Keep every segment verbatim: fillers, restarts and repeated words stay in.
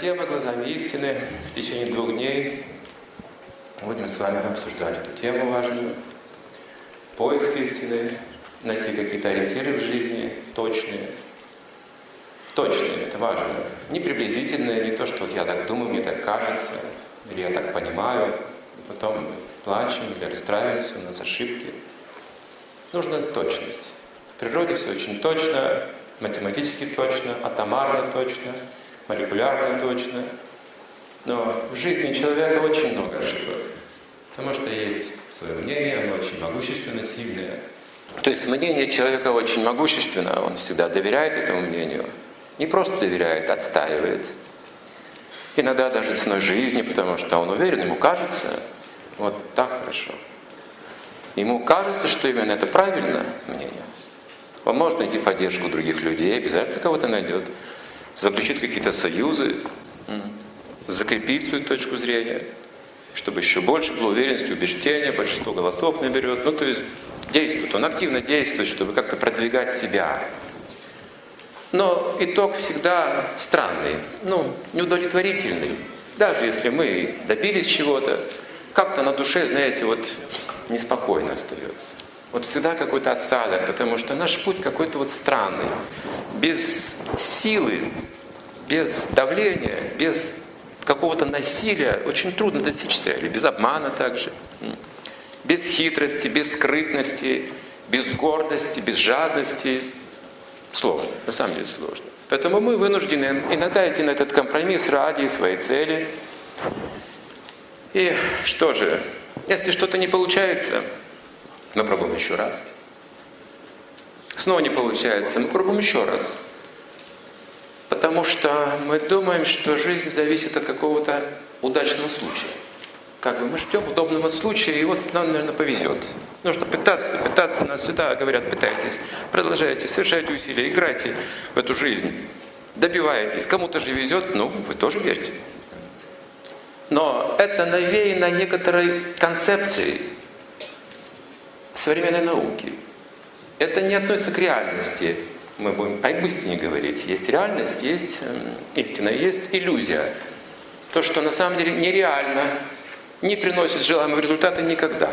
тема «Глазами истины». В течение двух дней будем с вами обсуждать эту тему важную. Поиск истины, найти какие-то ориентиры в жизни, точные. Точные, это важно. Не приблизительные, не то, что вот я так думаю, мне так кажется, или я так понимаю, и потом плачем или расстраиваемся, у нас ошибки. Нужна точность. В природе все очень точно, математически точно, атомарно точно, молекулярно точно. Но в жизни человека очень много ошибок, потому что есть свое мнение, оно очень могущественно, сильное. То есть мнение человека очень могущественно, он всегда доверяет этому мнению. Не просто доверяет, отстаивает. Иногда даже ценой жизни, потому что он уверен, ему кажется, вот так хорошо. Ему кажется, что именно это правильное мнение. Он может найти поддержку других людей, обязательно кого-то найдет, заключит какие-то союзы, закрепить свою точку зрения, чтобы еще больше было уверенности, убеждения, большинство голосов наберет. Ну, то есть действует, он активно действует, чтобы как-то продвигать себя. Но итог всегда странный, ну, неудовлетворительный. Даже если мы добились чего-то, как-то на душе, знаете, вот неспокойно остается. Вот всегда какой-то осадок, потому что наш путь какой-то вот странный. Без силы, без давления, без какого-то насилия очень трудно достичь цели. Без обмана также. Без хитрости, без скрытности, без гордости, без жадности. Сложно, на самом деле сложно. Поэтому мы вынуждены иногда идти на этот компромисс ради своей цели. И что же, если что-то не получается, мы пробуем еще раз. Снова не получается, мы пробуем еще раз. Потому что мы думаем, что жизнь зависит от какого-то удачного случая. Как бы мы ждем удобного случая, и вот нам, наверное, повезет. Нужно пытаться, пытаться. Нас всегда говорят, пытайтесь, продолжайте, совершайте усилия, играйте в эту жизнь, добивайтесь. Кому-то же везет, ну, вы тоже верьте. Но это навеяно некоторой концепцией современной науки. Это не относится к реальности. Мы будем об истине говорить. Есть реальность, есть истина, есть иллюзия. То, что на самом деле нереально, не приносит желаемого результата никогда.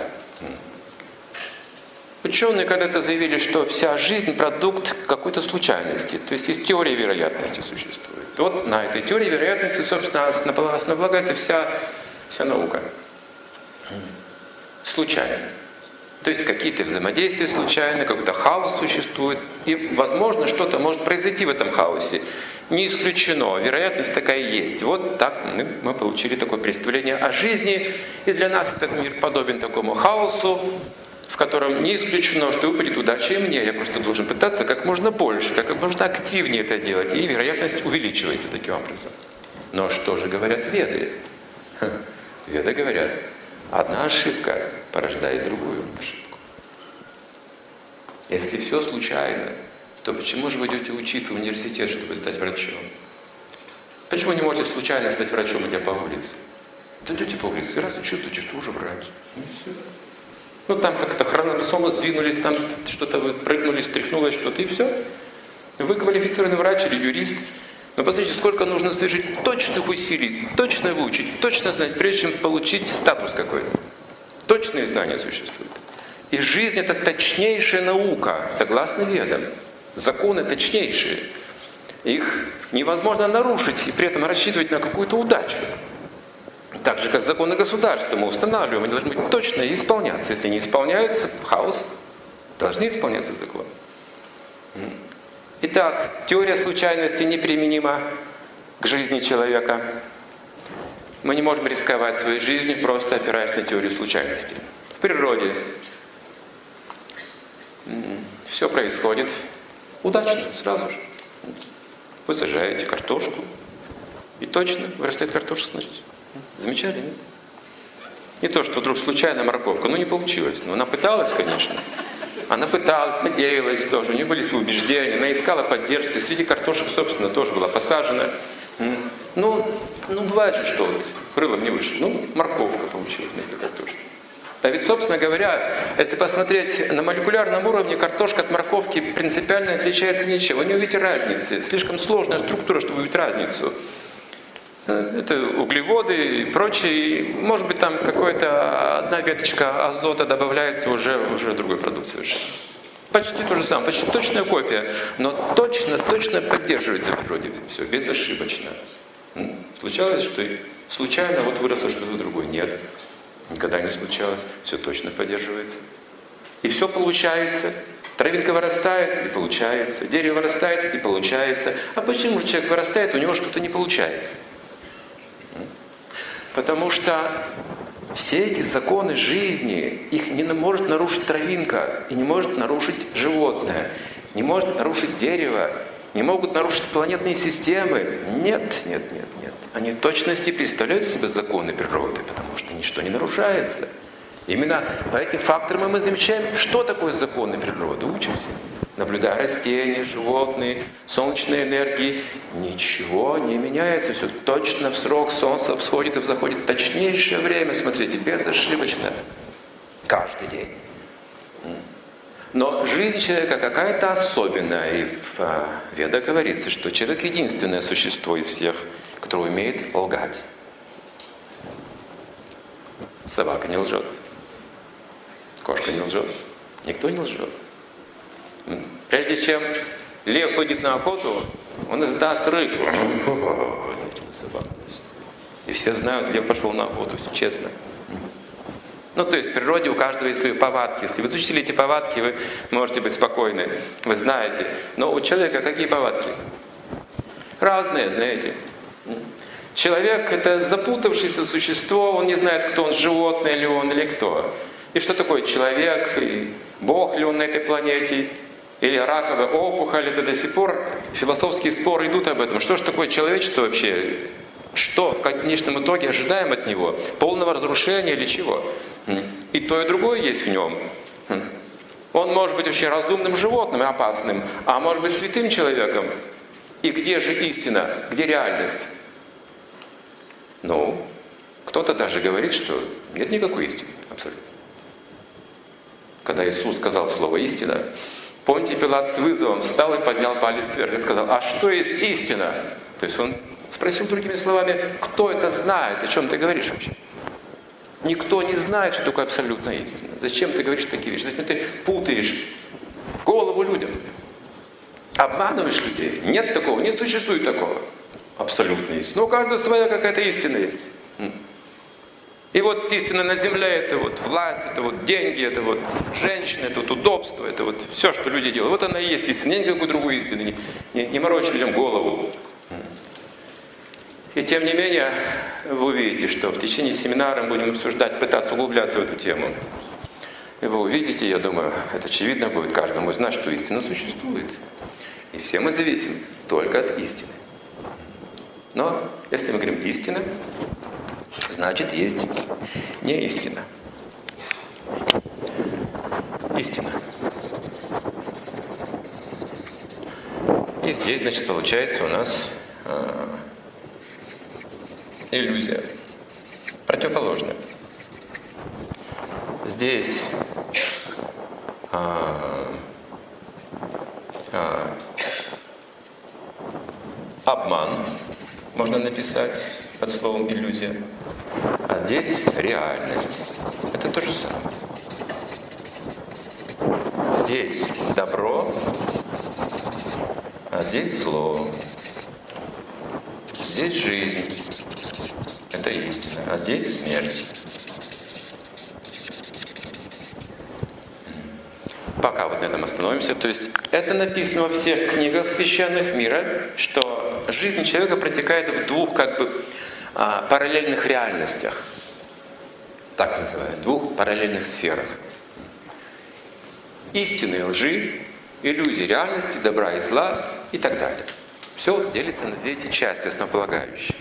Ученые когда-то заявили, что вся жизнь – продукт какой-то случайности. То есть есть теория вероятности существует. Вот на этой теории вероятности, собственно, основополагается вся, вся наука. Случайно. То есть какие-то взаимодействия случайны, какой-то хаос существует. И, возможно, что-то может произойти в этом хаосе. Не исключено, вероятность такая есть. Вот так мы, мы получили такое представление о жизни. И для нас этот мир подобен такому хаосу, в котором не исключено, что выпадет удача и мне. Я просто должен пытаться как можно больше, как можно активнее это делать. И вероятность увеличивается таким образом. Но что же говорят веды? Веды говорят, одна ошибка порождает другую ошибку. Если все случайно, то почему же вы идете учиться в университет, чтобы стать врачом? Почему не можете случайно стать врачом, идя по улице? Да идете по улице, и раз вы чувствуете, что уже врач. Ну все. Ну там как-то хромосомы сдвинулись, там что-то вы прыгнули, стряхнулось что-то, и все. Вы квалифицированный врач или юрист. Но посмотрите, сколько нужно совершить точных усилий, точно выучить, точно знать, прежде чем получить статус какой-то. Точные знания существуют. И жизнь – это точнейшая наука, согласно ведам. Законы точнейшие. Их невозможно нарушить и при этом рассчитывать на какую-то удачу. Так же, как законы государства мы устанавливаем, они должны быть точно и исполняться. Если не исполняются, хаос, должны исполняться законы. Итак, теория случайности неприменима к жизни человека. Мы не можем рисковать своей жизнью, просто опираясь на теорию случайности. В природе все происходит удачно, сразу же. Вы сажаете картошку, и точно вырастает картошка, смотрите. Замечали, нет? Не то, что вдруг случайно морковка, ну не получилось. Но она пыталась, конечно. Она пыталась, надеялась тоже, у нее были свои убеждения, она искала поддержки. Среди картошек, собственно, тоже была посажена. Ну, ну бывает же, что вот крылом не вышло. Ну, морковка получилась вместо картошки. А ведь, собственно говоря, если посмотреть на молекулярном уровне, картошка от морковки принципиально отличается ничем. Вы не увидите разницы. Слишком сложная структура, чтобы увидеть разницу. Это углеводы и прочее. Может быть, там какая-то одна веточка азота добавляется, уже, уже другой продукт совершенно. Почти то же самое, почти точная копия, но точно-точно поддерживается в природе. Все, безошибочно. Случалось, что случайно вот выросло что-то другое? Нет, никогда не случалось. Все точно поддерживается. И все получается. Травинка вырастает и получается. Дерево вырастает и получается. А почему же человек вырастает, у него что-то не получается? Потому что все эти законы жизни, их не может нарушить травинка, и не может нарушить животное, не может нарушить дерево, не могут нарушить планетные системы. Нет, нет, нет, нет. Они в точности представляют себе законы природы, потому что ничто не нарушается. Именно по этим факторам мы замечаем, что такое законы природы. Учимся. Наблюдая растения, животные, солнечные энергии, ничего не меняется. Все точно в срок, солнце всходит и взаходит. Точнейшее время, смотрите, безошибочно. Каждый день. Но жизнь человека какая-то особенная. И в Ведах говорится, что человек единственное существо из всех, которое умеет лгать. Собака не лжет. Кошка не лжет. Никто не лжет. Прежде чем лев выйдет на охоту, он издаст рык. И все знают, лев пошел на охоту, все честно. Ну, то есть в природе у каждого есть свои повадки. Если вы изучили эти повадки, вы можете быть спокойны. Вы знаете. Но у человека какие повадки? Разные, знаете. Человек — это запутавшееся существо, он не знает, кто он, животное ли он или кто. И что такое человек, и Бог ли он на этой планете, или раковая опухоль, это до сих пор философские споры идут об этом. Что же такое человечество вообще? Что в конечном итоге ожидаем от него? Полного разрушения или чего? И то, и другое есть в нем. Он может быть вообще разумным животным и опасным, а может быть святым человеком. И где же истина? Где реальность? Ну, кто-то даже говорит, что нет никакой истины. Абсолютно. Когда Иисус сказал слово «истина», Понтий Пилат с вызовом встал и поднял палец вверх и сказал: «А что есть истина?» То есть он спросил другими словами: кто это знает, о чем ты говоришь вообще? Никто не знает, что такое абсолютная истина. Зачем ты говоришь такие вещи? Зачем ты путаешь голову людям? Обманываешь людей? Нет такого, не существует такого. Абсолютная истина. Ну, у каждого своя какая-то истина есть. И вот истина на земле — это вот власть, это вот деньги, это вот женщины, это вот удобство, это вот все, что люди делают. Вот она и есть истина. Нет никакой другой истины. Не, не, не морочь людям голову. И тем не менее, вы увидите, что в течение семинара мы будем обсуждать, пытаться углубляться в эту тему. И вы увидите, я думаю, это очевидно будет каждому из нас, что истина существует. И все мы зависим только от истины. Но если мы говорим «истина», значит, есть не истина. Истина. И здесь, значит, получается у нас э, иллюзия. Противоположная. Здесь э, э, обман, можно написать под словом иллюзия. А здесь реальность. Это то же самое. Здесь добро, а здесь зло. Здесь жизнь. Это истина. А здесь смерть. Пока вот на этом остановимся. То есть это написано во всех книгах священных мира, что жизнь человека протекает в двух как бы параллельных реальностях, так называют, двух параллельных сферах. Истины и лжи, иллюзии реальности, добра и зла и так далее. Все делится на две эти части основополагающие.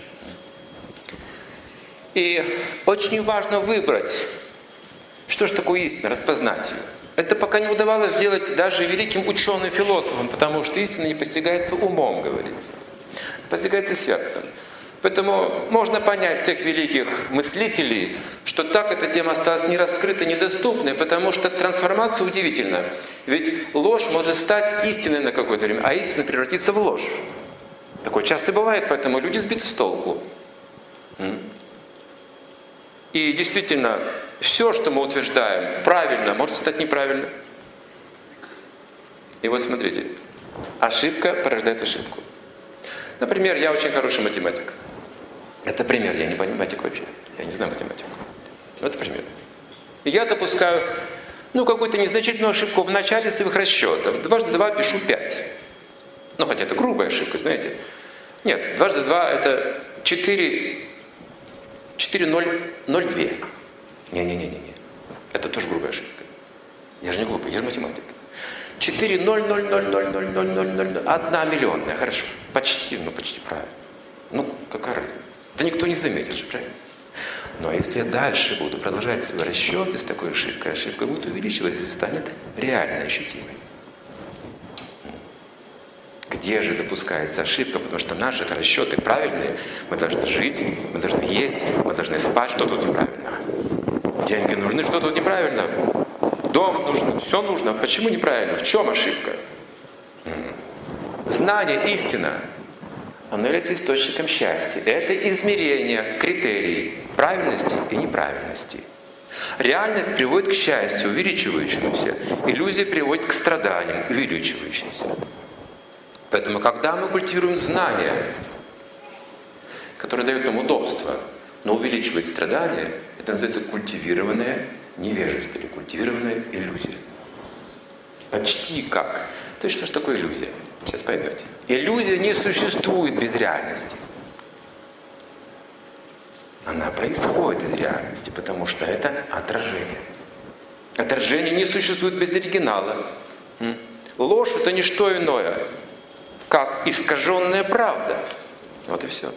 И очень важно выбрать, что же такое истина, распознать ее. Это пока не удавалось сделать даже великим ученым-философам, потому что истина не постигается умом, говорится, постигается сердцем. Поэтому можно понять всех великих мыслителей, что так эта тема осталась не раскрытой, недоступной, потому что трансформация удивительна. Ведь ложь может стать истиной на какое-то время, а истина превратится в ложь. Такое часто бывает, поэтому люди сбиты с толку. И действительно, все, что мы утверждаем правильно, может стать неправильным. И вот смотрите, ошибка порождает ошибку. Например, я очень хороший математик. Это пример, я не математик вообще. Я не знаю математику. Это пример. И я допускаю, ну, какую-то незначительную ошибку в начале своих расчетов. Дважды два пишу пять. Ну, хотя это грубая ошибка, знаете. Нет, дважды два это четыре, четыре, ноль, ноль, два. Не-не-не-не. Это тоже грубая ошибка. Я же не глупый, я же математик. четыре, ноль, ноль, ноль, ноль, ноль, ноль, ноль, ноль, одна миллионная, хорошо. Почти, ну почти правильно. Ну, какая разница? Да никто не заметит же, правильно? Но если я дальше буду продолжать свои расчеты с такой ошибкой, ошибка будет увеличиваться и станет реально ощутимой. Где же допускается ошибка? Потому что наши расчеты правильные. Мы должны жить, мы должны есть, мы должны спать. Что тут неправильно? Деньги нужны, что тут неправильно? Дом нужен, все нужно. Почему неправильно? В чем ошибка? Знание, истина, оно является источником счастья. Это измерение, критерий правильности и неправильности. Реальность приводит к счастью, увеличивающемуся. Иллюзия приводит к страданиям, увеличивающимся. Поэтому, когда мы культивируем знания, которые дают нам удобство, но увеличивает страдания, это называется культивированное невежество или культивированная иллюзия. Почти как. То есть что же такое иллюзия? Сейчас поймете. Иллюзия не существует без реальности. Она происходит из реальности, потому что это отражение. Отражение не существует без оригинала. Ложь — это не что иное, как искаженная правда. Вот и все.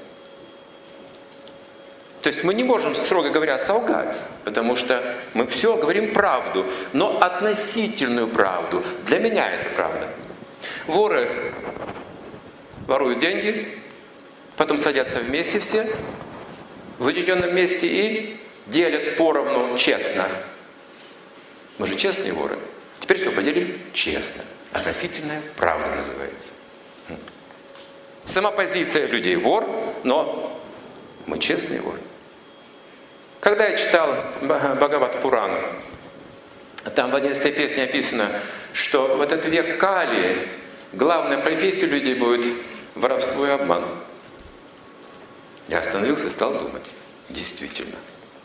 То есть мы не можем, строго говоря, солгать, потому что мы все говорим правду, но относительную правду. Для меня это правда. Воры воруют деньги, потом садятся вместе все, в уединенном месте и делят поровну честно. Мы же честные воры. Теперь все поделим честно. Относительная правда называется. Сама позиция людей — вор, но мы честные воры. Когда я читал Бхагават-пурану, там в одиннадцатой песне описано, что в этот век Кали главной профессией людей будет воровство и обман. Я остановился и стал думать. Действительно.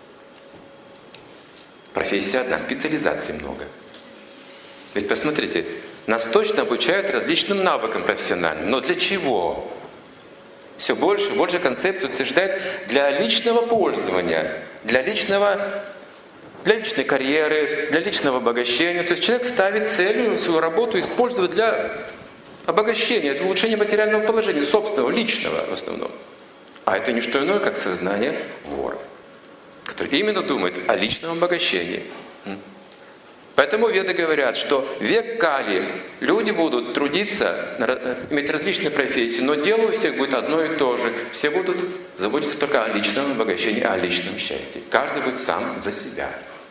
Профессия одна, специализаций много. Ведь посмотрите, нас точно обучают различным навыкам профессиональным. Но для чего? Все больше и больше концепций утверждает для личного пользования, для личного, для личной карьеры, для личного обогащения. То есть человек ставит целью свою работу использовать для обогащения, для улучшения материального положения, собственного, личного в основном. А это не что иное, как сознание вора, который именно думает о личном обогащении. Поэтому веды говорят, что век Кали люди будут трудиться, иметь различные профессии, но дело у всех будет одно и то же. Все будут заботиться только о личном обогащении, о личном счастье. Каждый будет сам за себя.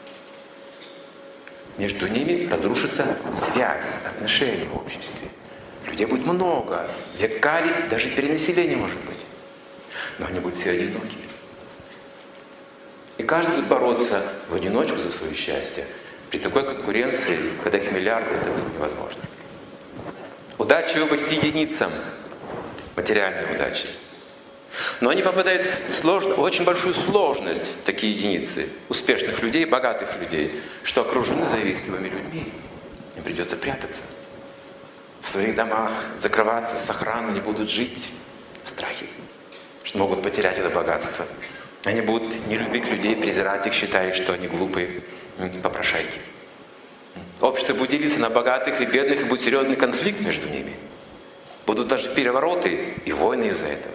Между ними разрушится связь, отношения в обществе. Людей будет много. Век Кали даже перенаселение может быть. Но они будут все одиноки. И каждый будет бороться в одиночку за свое счастье. При такой конкуренции, когда их миллиарды, это будет невозможно. Удача выбыть единицам, материальной удачи. Но они попадают в сложную, очень большую сложность, такие единицы, успешных людей, богатых людей, что окружены завистливыми людьми. Им придется прятаться. В своих домах, закрываться, с охраной, они будут жить в страхе, что могут потерять это богатство. Они будут не любить людей, презирать их, считая, что они глупые. Попрошайки. Общество будет делиться на богатых и бедных, и будет серьезный конфликт между ними. Будут даже перевороты и войны из-за этого.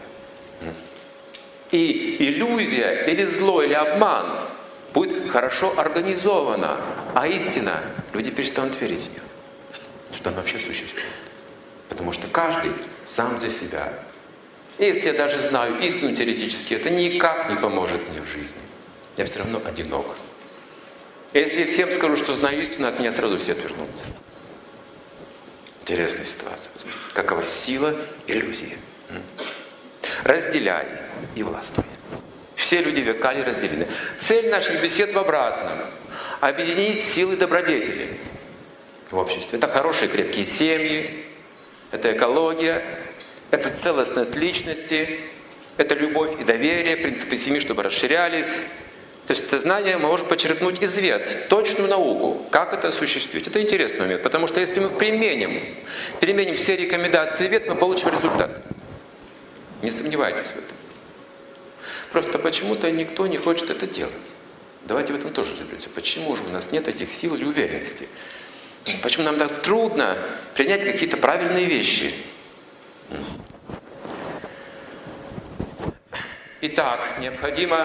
И иллюзия, или зло, или обман будет хорошо организована, а истина, люди перестанут верить в нее, что она вообще существует. Потому что каждый сам за себя. И если я даже знаю истину теоретически, это никак не поможет мне в жизни. Я все равно одинок. Если я всем скажу, что знаю истину, от меня сразу все отвернутся. Интересная ситуация. Посмотрите. Какова сила иллюзии. Разделяй и властвуй. Все люди веками разделены. Цель наших бесед в обратном. Объединить силы добродетели в обществе. Это хорошие крепкие семьи, это экология, это целостность личности, это любовь и доверие, принципы семьи, чтобы расширялись. То есть это знание мы можем подчеркнуть из вед, точную науку, как это осуществить. Это интересный момент, потому что если мы применим, применим все рекомендации вед, мы получим результат. Не сомневайтесь в этом. Просто почему-то никто не хочет это делать. Давайте в этом тоже разберемся. Почему же у нас нет этих сил или уверенности? Почему нам так трудно принять какие-то правильные вещи? Итак, необходимо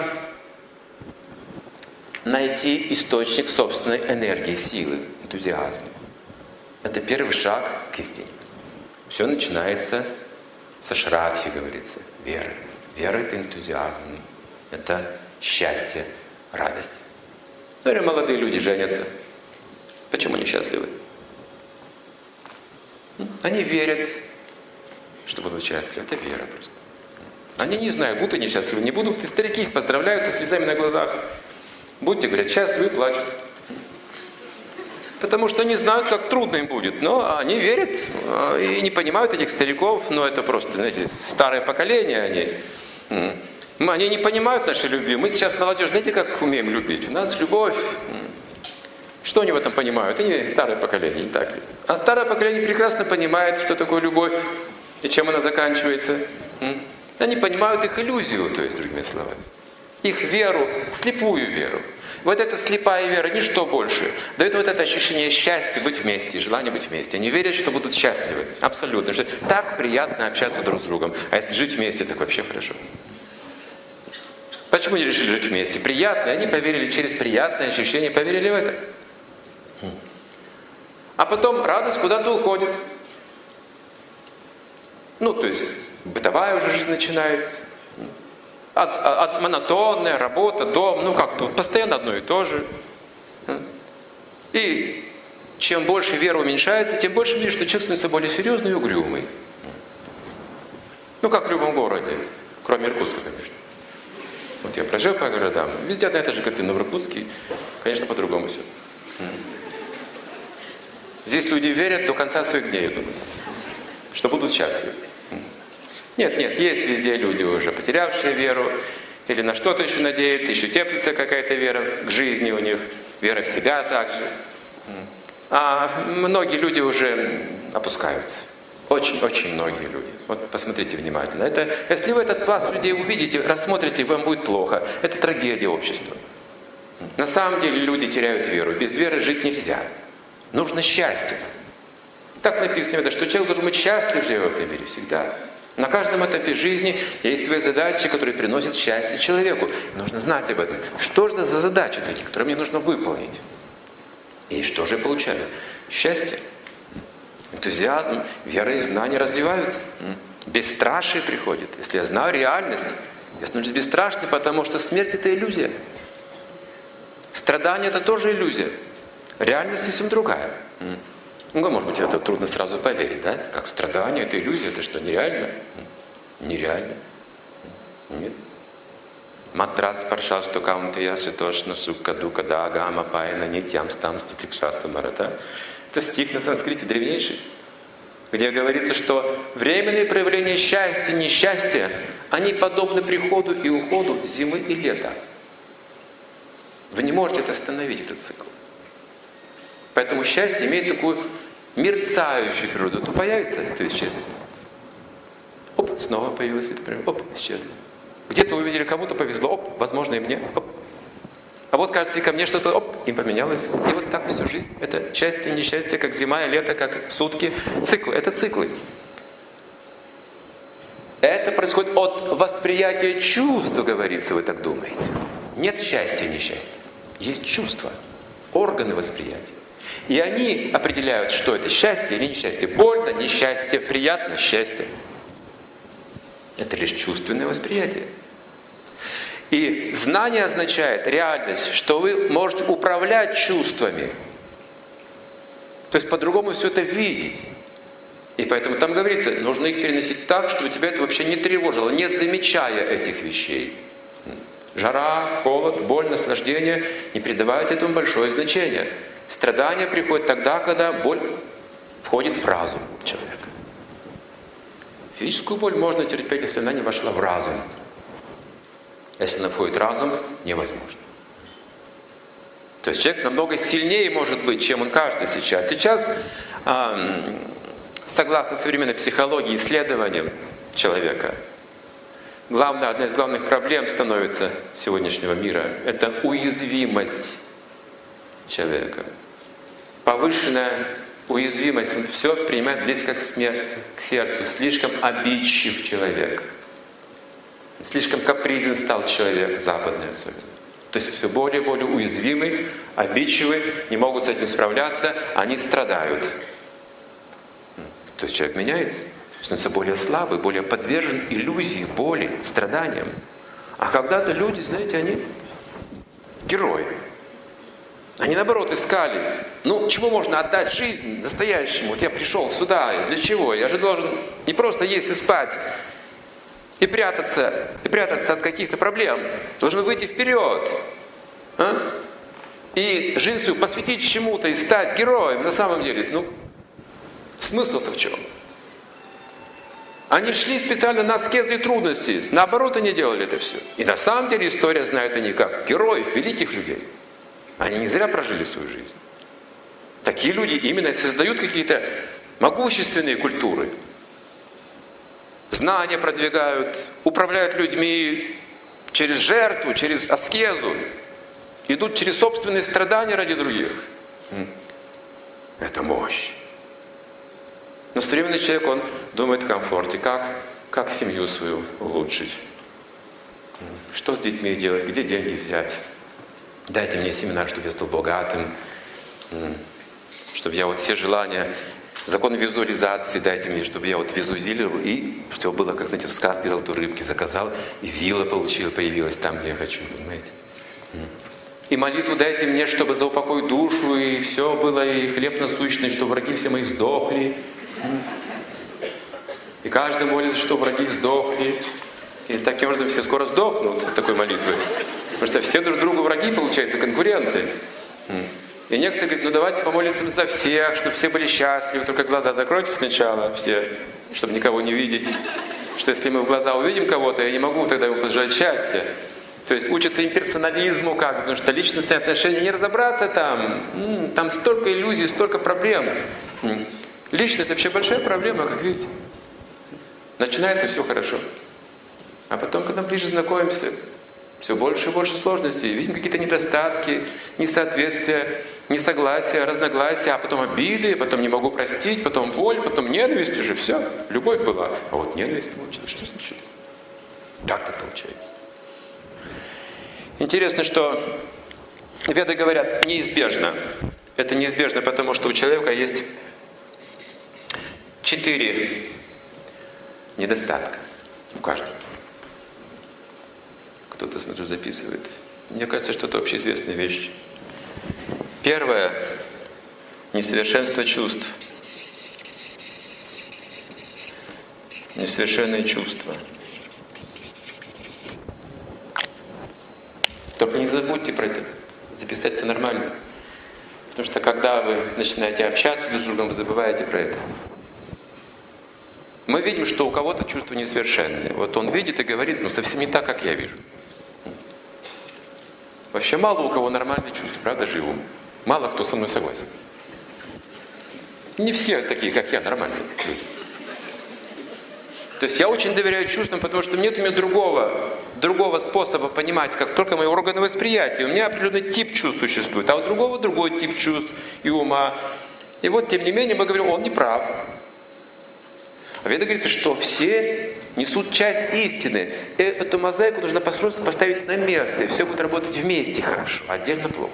найти источник собственной энергии, силы, энтузиазма. Это первый шаг к истине. Все начинается со шрадхи, говорится, веры. Вера — это энтузиазм, это счастье, радость. Ну или молодые люди женятся. Почему они счастливы? Они верят, что будут счастливы. Это вера просто. Они не знают, будут они счастливы, не будут. И старики их поздравляют со слезами на глазах. Будьте, говорят, счастливы, плачут. Потому что они знают, как трудно им будет. Но они верят и не понимают этих стариков. Но это просто, знаете, старое поколение они. Они не понимают нашей любви. Мы сейчас, молодежь, знаете, как умеем любить? У нас любовь. Что они в этом понимают? Они старое поколение, не так ли? А старое поколение прекрасно понимает, что такое любовь и чем она заканчивается. Они понимают их иллюзию, то есть, другими словами. Их веру, слепую веру. Вот эта слепая вера, ничто больше, дает вот это ощущение счастья быть вместе, желание быть вместе. Они верят, что будут счастливы. Абсолютно. Что так приятно общаться друг с другом. А если жить вместе, так вообще хорошо. Почему они решили жить вместе? Приятно. Они поверили через приятное ощущение, поверили в это. А потом радость куда-то уходит. Ну, то есть, бытовая уже жизнь начинается. От, от, монотонная работа, дом, ну как-то постоянно одно и то же. И чем больше вера уменьшается, тем больше видишь, что человек становится более серьезный и угрюмый. Ну как в любом городе, кроме Иркутска, конечно. Вот я проезжаю по городам, везде одна и та же картина, в Иркутске, конечно, по-другому все. Здесь люди верят до конца своих дней, я думаю, что будут счастливы. Нет, нет, есть везде люди уже потерявшие веру, или на что-то еще надеются, еще теплится какая-то вера к жизни у них, вера в себя также. А многие люди уже опускаются. Очень-очень многие люди. Вот посмотрите внимательно. Это, если вы этот пласт людей увидите, рассмотрите, вам будет плохо. Это трагедия общества. На самом деле люди теряют веру. Без веры жить нельзя. Нужно счастье. Так написано, что человек должен быть счастлив в этом мире всегда. На каждом этапе жизни есть свои задачи, которые приносят счастье человеку. Нужно знать об этом. Что же за задачи такие, которые мне нужно выполнить? И что же я получаю? Счастье, энтузиазм, вера и знания развиваются. Бесстрашие приходит. Если я знаю реальность, я становлюсь бесстрашным, потому что смерть — это иллюзия. Страдание — это тоже иллюзия. Реальность совсем другая. Ну, может быть, это трудно сразу поверить, да? Как страдание, это иллюзия, это что, нереально? Нереально. Нет. Матрас паршасту каунты ясы точно сукка дука да агама пайна нитям стам ститикшасту марата. Это стих на санскрите древнейший, где говорится, что временные проявления счастья, несчастья, они подобны приходу и уходу зимы и лета. Вы не можете это остановить, этот цикл. Поэтому счастье имеет такую мерцающую природу. То появится, то исчезнет. Оп, снова появилось, это прям, оп, исчезло. Где-то увидели, кому-то повезло, оп, возможно и мне, оп. А вот, кажется, и ко мне что-то, оп, им поменялось. И вот так всю жизнь. Это счастье, несчастье, как зима и лето, как сутки. Циклы, это циклы. Это происходит от восприятия чувств, говорится, вы так думаете. Нет счастья и несчастья. Есть чувства, органы восприятия. И они определяют, что это счастье или несчастье. Больно, несчастье, приятно, счастье. Это лишь чувственное восприятие. И знание означает реальность, что вы можете управлять чувствами. То есть по-другому все это видеть. И поэтому там говорится, нужно их переносить так, чтобы тебя это вообще не тревожило, не замечая этих вещей. Жара, холод, боль, наслаждение. Не придавайте этому большое значение. Страдания приходят тогда, когда боль входит в разум человека. Физическую боль можно терпеть, если она не вошла в разум. Если она входит в разум, невозможно. То есть человек намного сильнее может быть, чем он кажется сейчас. Сейчас, согласно современной психологии, исследованиям человека, главная, одна из главных проблем становится сегодняшнего мира – это уязвимость человека. Повышенная уязвимость, он все принимает близко к, смер- к сердцу. Слишком обидчив человек. Слишком капризен стал человек, западный особенно. То есть все более и более уязвимый, обидчивый, не могут с этим справляться, они страдают. То есть человек меняется, становится более слабый, более подвержен иллюзии, боли, страданиям. А когда-то люди, знаете, они герои. Они, наоборот, искали, ну, чему можно отдать жизнь настоящему? Вот я пришел сюда, для чего? Я же должен не просто есть и спать, и прятаться, и прятаться от каких-то проблем. Должен выйти вперед. А? И жизнь свою посвятить чему-то и стать героем. На самом деле, ну, смысл-то в чем? Они шли специально на аскезы и трудности. Наоборот, они делали это все. И на самом деле история знает они как героев, великих людей. Они не зря прожили свою жизнь. Такие люди именно создают какие-то могущественные культуры. Знания продвигают, управляют людьми через жертву, через аскезу. Идут через собственные страдания ради других. Это мощь. Но современный человек, он думает о комфорте. Как, как семью свою улучшить? Что с детьми делать? Где деньги взять? Дайте мне семинар, чтобы я стал богатым. Чтобы я вот все желания... Закон визуализации дайте мне, чтобы я вот визуализировал, и все было, как, знаете, в сказке «Золотой рыбки» заказал, и вилла получила, появилась там, где я хочу, понимаете? И молитву дайте мне, чтобы за упокой душу, и все было, и хлеб насущный, чтобы враги все мои сдохли. И каждый молится, чтобы враги сдохли. И таким образом все скоро сдохнут от такой молитвы. Потому что все друг другу враги, получаются, конкуренты. И некоторые говорят, ну давайте помолимся за всех, чтобы все были счастливы, только глаза закройте сначала все, чтобы никого не видеть. Что если мы в глаза увидим кого-то, я не могу тогда ему пожелать счастья. То есть учатся имперсонализму, как, потому что личностные отношения, не разобраться там, там столько иллюзий, столько проблем. Личность вообще большая проблема, как видите. Начинается все хорошо. А потом, когда ближе знакомимся, все больше и больше сложностей. Видим какие-то недостатки, несоответствия, несогласия, разногласия, а потом обиды, потом не могу простить, потом боль, потом ненависть уже. Все, любовь была. А вот ненависть получилась. Что случилось? Как так получается? Интересно, что веды говорят неизбежно. Это неизбежно, потому что у человека есть четыре недостатка. У каждого. Кто-то, смотрю, записывает. Мне кажется, что это общеизвестная вещь. Первое – несовершенство чувств. Несовершенные чувства. Только не забудьте про это. Записать это нормально. Потому что когда вы начинаете общаться друг с другом, вы забываете про это. Мы видим, что у кого-то чувства несовершенные. Вот он видит и говорит, ну совсем не так, как я вижу. Вообще мало у кого нормальные чувства, правда же ум? Мало кто со мной согласен. Не все такие, как я, нормальные люди. То есть я очень доверяю чувствам, потому что нет у меня другого, другого способа понимать, как только мои органы восприятия. У меня определенный тип чувств существует, а у другого другой тип чувств и ума. И вот, тем не менее, мы говорим, он не прав. А Веда говорится, что все несут часть истины. И эту мозаику нужно просто поставить на место, и все будет работать вместе хорошо, отдельно плохо.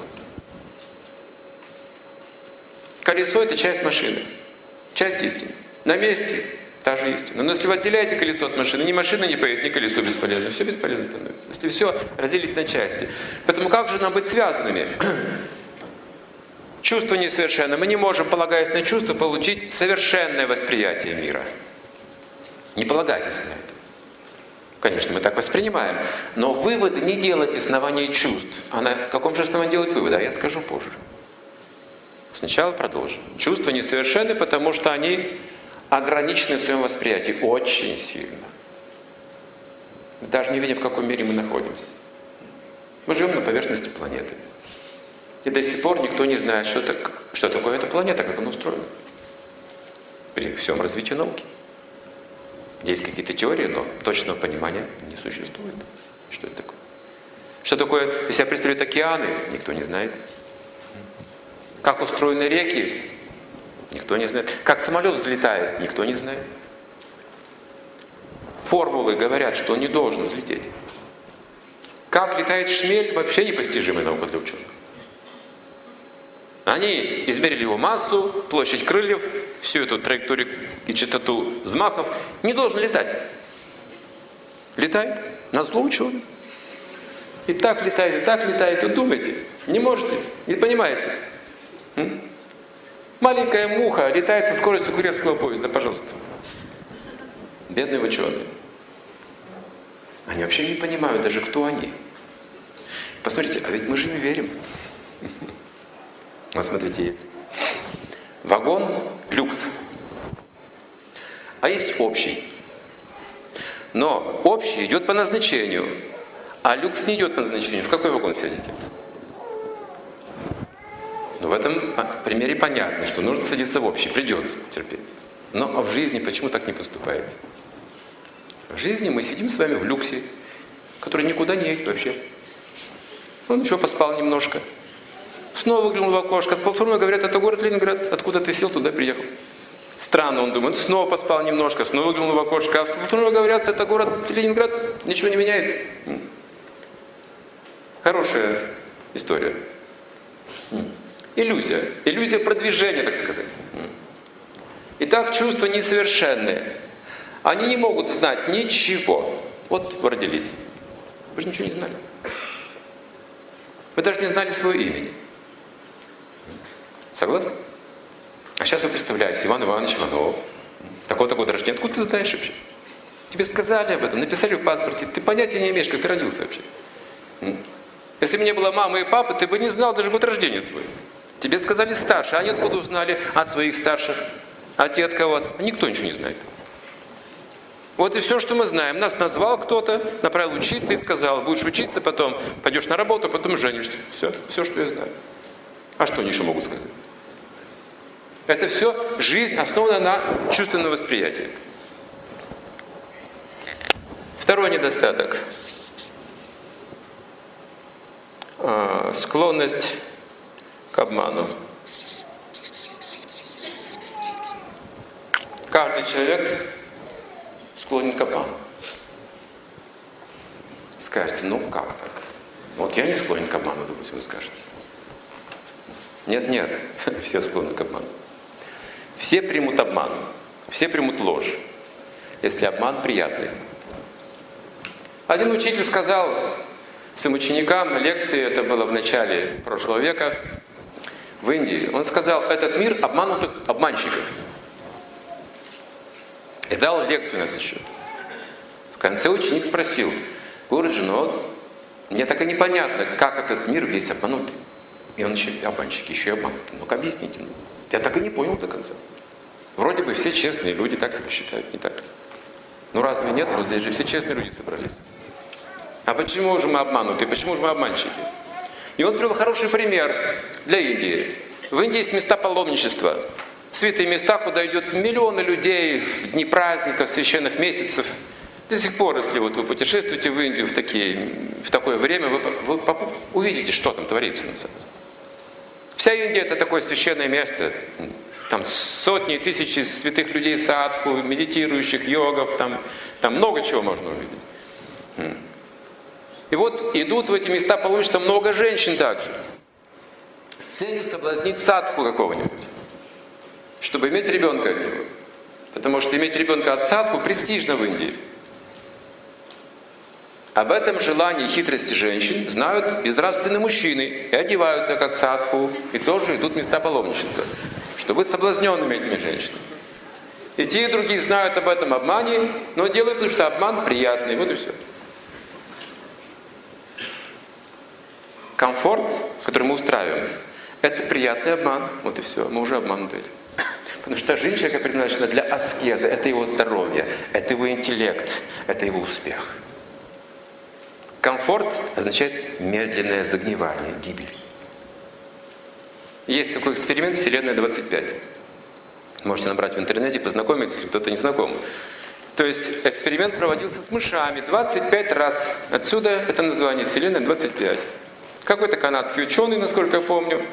Колесо – это часть машины, часть истины. На месте та же истина. Но если вы отделяете колесо от машины, ни машина не поедет, ни колесо бесполезно. Все бесполезно становится. Если все разделить на части. Поэтому как же нам быть связанными? Чувство несовершенно. Мы не можем, полагаясь на чувство, получить совершенное восприятие мира. Не полагайтесь на это. Конечно, мы так воспринимаем. Но выводы не делать основания чувств. А на каком же основании делать выводы? А я скажу позже. Сначала продолжим. Чувства несовершенны, потому что они ограничены в своем восприятии очень сильно. Мы даже не видим, в каком мире мы находимся. Мы живем на поверхности планеты. И до сих пор никто не знает, что, так, что такое эта планета, как она устроена. При всем развитии науки. Есть какие-то теории, но точного понимания не существует. Что это такое? Что такое, если я представляю океаны, никто не знает. Как устроены реки, никто не знает. Как самолет взлетает, никто не знает. Формулы говорят, что он не должен взлететь. Как летает шмель, вообще непостижимая наука для ученых. Они измерили его массу, площадь крыльев, всю эту траекторию и частоту взмахов. Не должен летать. Летает назло ученым. И так летает, и так летает. Вы думаете? Не можете? Не понимаете? М? Маленькая муха летает со скоростью курьерского поезда, пожалуйста. Бедные ученые. Они вообще не понимают даже, кто они. Посмотрите, а ведь мы же им верим. Вот смотрите, есть вагон люкс, а есть общий. Но общий идет по назначению, а люкс не идет по назначению. В какой вагон сядете? Ну, в этом примере понятно, что нужно садиться в общий, придется терпеть. Но в жизни почему так не поступаете? В жизни мы сидим с вами в люксе, который никуда не едет вообще. Он еще поспал немножко. Снова выглянул в окошко. С платформы говорят, это город Ленинград. Откуда ты сел, туда приехал. Странно, он думает. Снова поспал немножко. Снова выглянул в окошко. А с платформы говорят, это город Ленинград. Ничего не меняется. Хорошая история. Иллюзия. Иллюзия продвижения, так сказать. Итак, чувства несовершенные. Они не могут знать ничего. Вот вы родились. Вы же ничего не знали. Вы даже не знали своего имени. Согласны? А сейчас вы представляете, Иван Иванович Иванов. Такой-такой рождения. Откуда ты знаешь вообще? Тебе сказали об этом, написали в паспорте. Ты понятия не имеешь, как ты родился вообще. Если бы не было мамы и папы, ты бы не знал даже год рождения свой. Тебе сказали старше, а они откуда узнали от своих старших? А те от кого? Никто ничего не знает. Вот и все, что мы знаем. Нас назвал кто-то, направил учиться и сказал, будешь учиться, потом пойдешь на работу, потом женишься. Все, все, что я знаю. А что они еще могут сказать? Это все жизнь основана на чувственном восприятии. Второй недостаток. Склонность к обману. Каждый человек склонен к обману. Скажете, ну как так? Вот я не склонен к обману, допустим, вы скажете. Нет, нет, все склонны к обману. Все примут обман, все примут ложь, если обман приятный. Один учитель сказал своим ученикам, лекции, это было в начале прошлого века, в Индии, он сказал, этот мир обманутых обманщиков. И дал лекцию на этот счет. В конце ученик спросил, Гуруджи, ну мне так и непонятно, как этот мир весь обманутый. И он еще, обманщики, еще и обманутый. Ну-ка объясните. Ну, я так и не понял до конца. Вроде бы все честные люди так себя считают, не так ли? Ну разве нет? Ну здесь же все честные люди собрались. А почему же мы обмануты? Почему же мы обманщики? И он привел хороший пример для Индии. В Индии есть места паломничества. Святые места, куда идет миллионы людей в дни праздников, священных месяцев. До сих пор, если вот вы путешествуете в Индию в, такие, в такое время, вы, вы увидите, что там творится на самом деле. Вся Индия это такое священное место. Там сотни, тысячи святых людей садху, медитирующих, йогов, там, там много чего можно увидеть. И вот идут в эти места паломничества много женщин также. С целью соблазнить садху какого-нибудь, чтобы иметь ребенка от него. Потому что иметь ребенка от садху престижно в Индии. Об этом желании и хитрости женщин знают безнравственные мужчины и одеваются как садху, и тоже идут в места паломничества, чтобы быть соблазненными этими женщинами. И те, и другие знают об этом обмане, но делают, потому что обман приятный. Вот и все. Комфорт, который мы устраиваем, это приятный обман. Вот и все. Мы уже обмануты этим. Потому что жизнь человека предназначена для аскезы. Это его здоровье, это его интеллект, это его успех. Комфорт означает медленное загнивание, гибель. Есть такой эксперимент «Вселенная двадцать пять». Можете набрать в интернете, познакомиться, если кто-то не знаком. То есть эксперимент проводился с мышами двадцать пять раз. Отсюда это название «Вселенная двадцать пять». Какой-то канадский ученый, насколько я помню,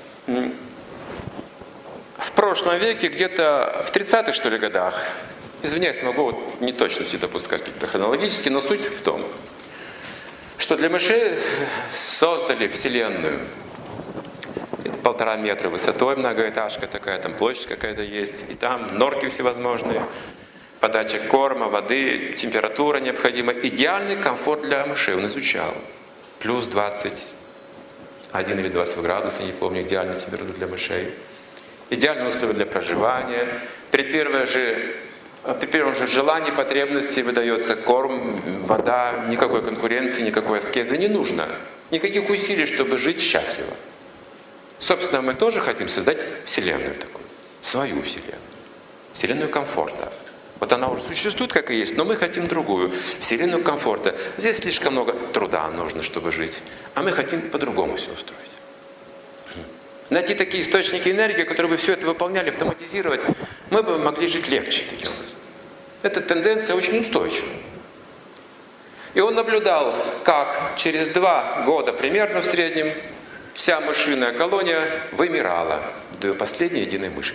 в прошлом веке, где-то в тридцатых, что ли, годах, извиняюсь, могу вот неточности допускать какие-то хронологически, но суть в том, что для мышей создали Вселенную. Это полтора метра высотой, многоэтажка такая, там площадь какая-то есть, и там норки всевозможные, подача корма, воды, температура необходима. Идеальный комфорт для мышей он изучал. Плюс двадцать один или двадцать градусов, я не помню, идеальная температура для мышей. Идеальные условия для проживания. При, первой же, при первом же желании, потребности выдается корм, вода, никакой конкуренции, никакой аскезы не нужно. Никаких усилий, чтобы жить счастливо. Собственно, мы тоже хотим создать Вселенную такую, свою Вселенную. Вселенную комфорта. Вот она уже существует, как и есть, но мы хотим другую. Вселенную комфорта. Здесь слишком много труда нужно, чтобы жить. А мы хотим по-другому все устроить. Найти такие источники энергии, которые бы все это выполняли, автоматизировать, мы бы могли жить легче таким образом. Эта тенденция очень устойчива. И он наблюдал, как через два года примерно в среднем вся мышиная колония вымирала до последней единой мыши.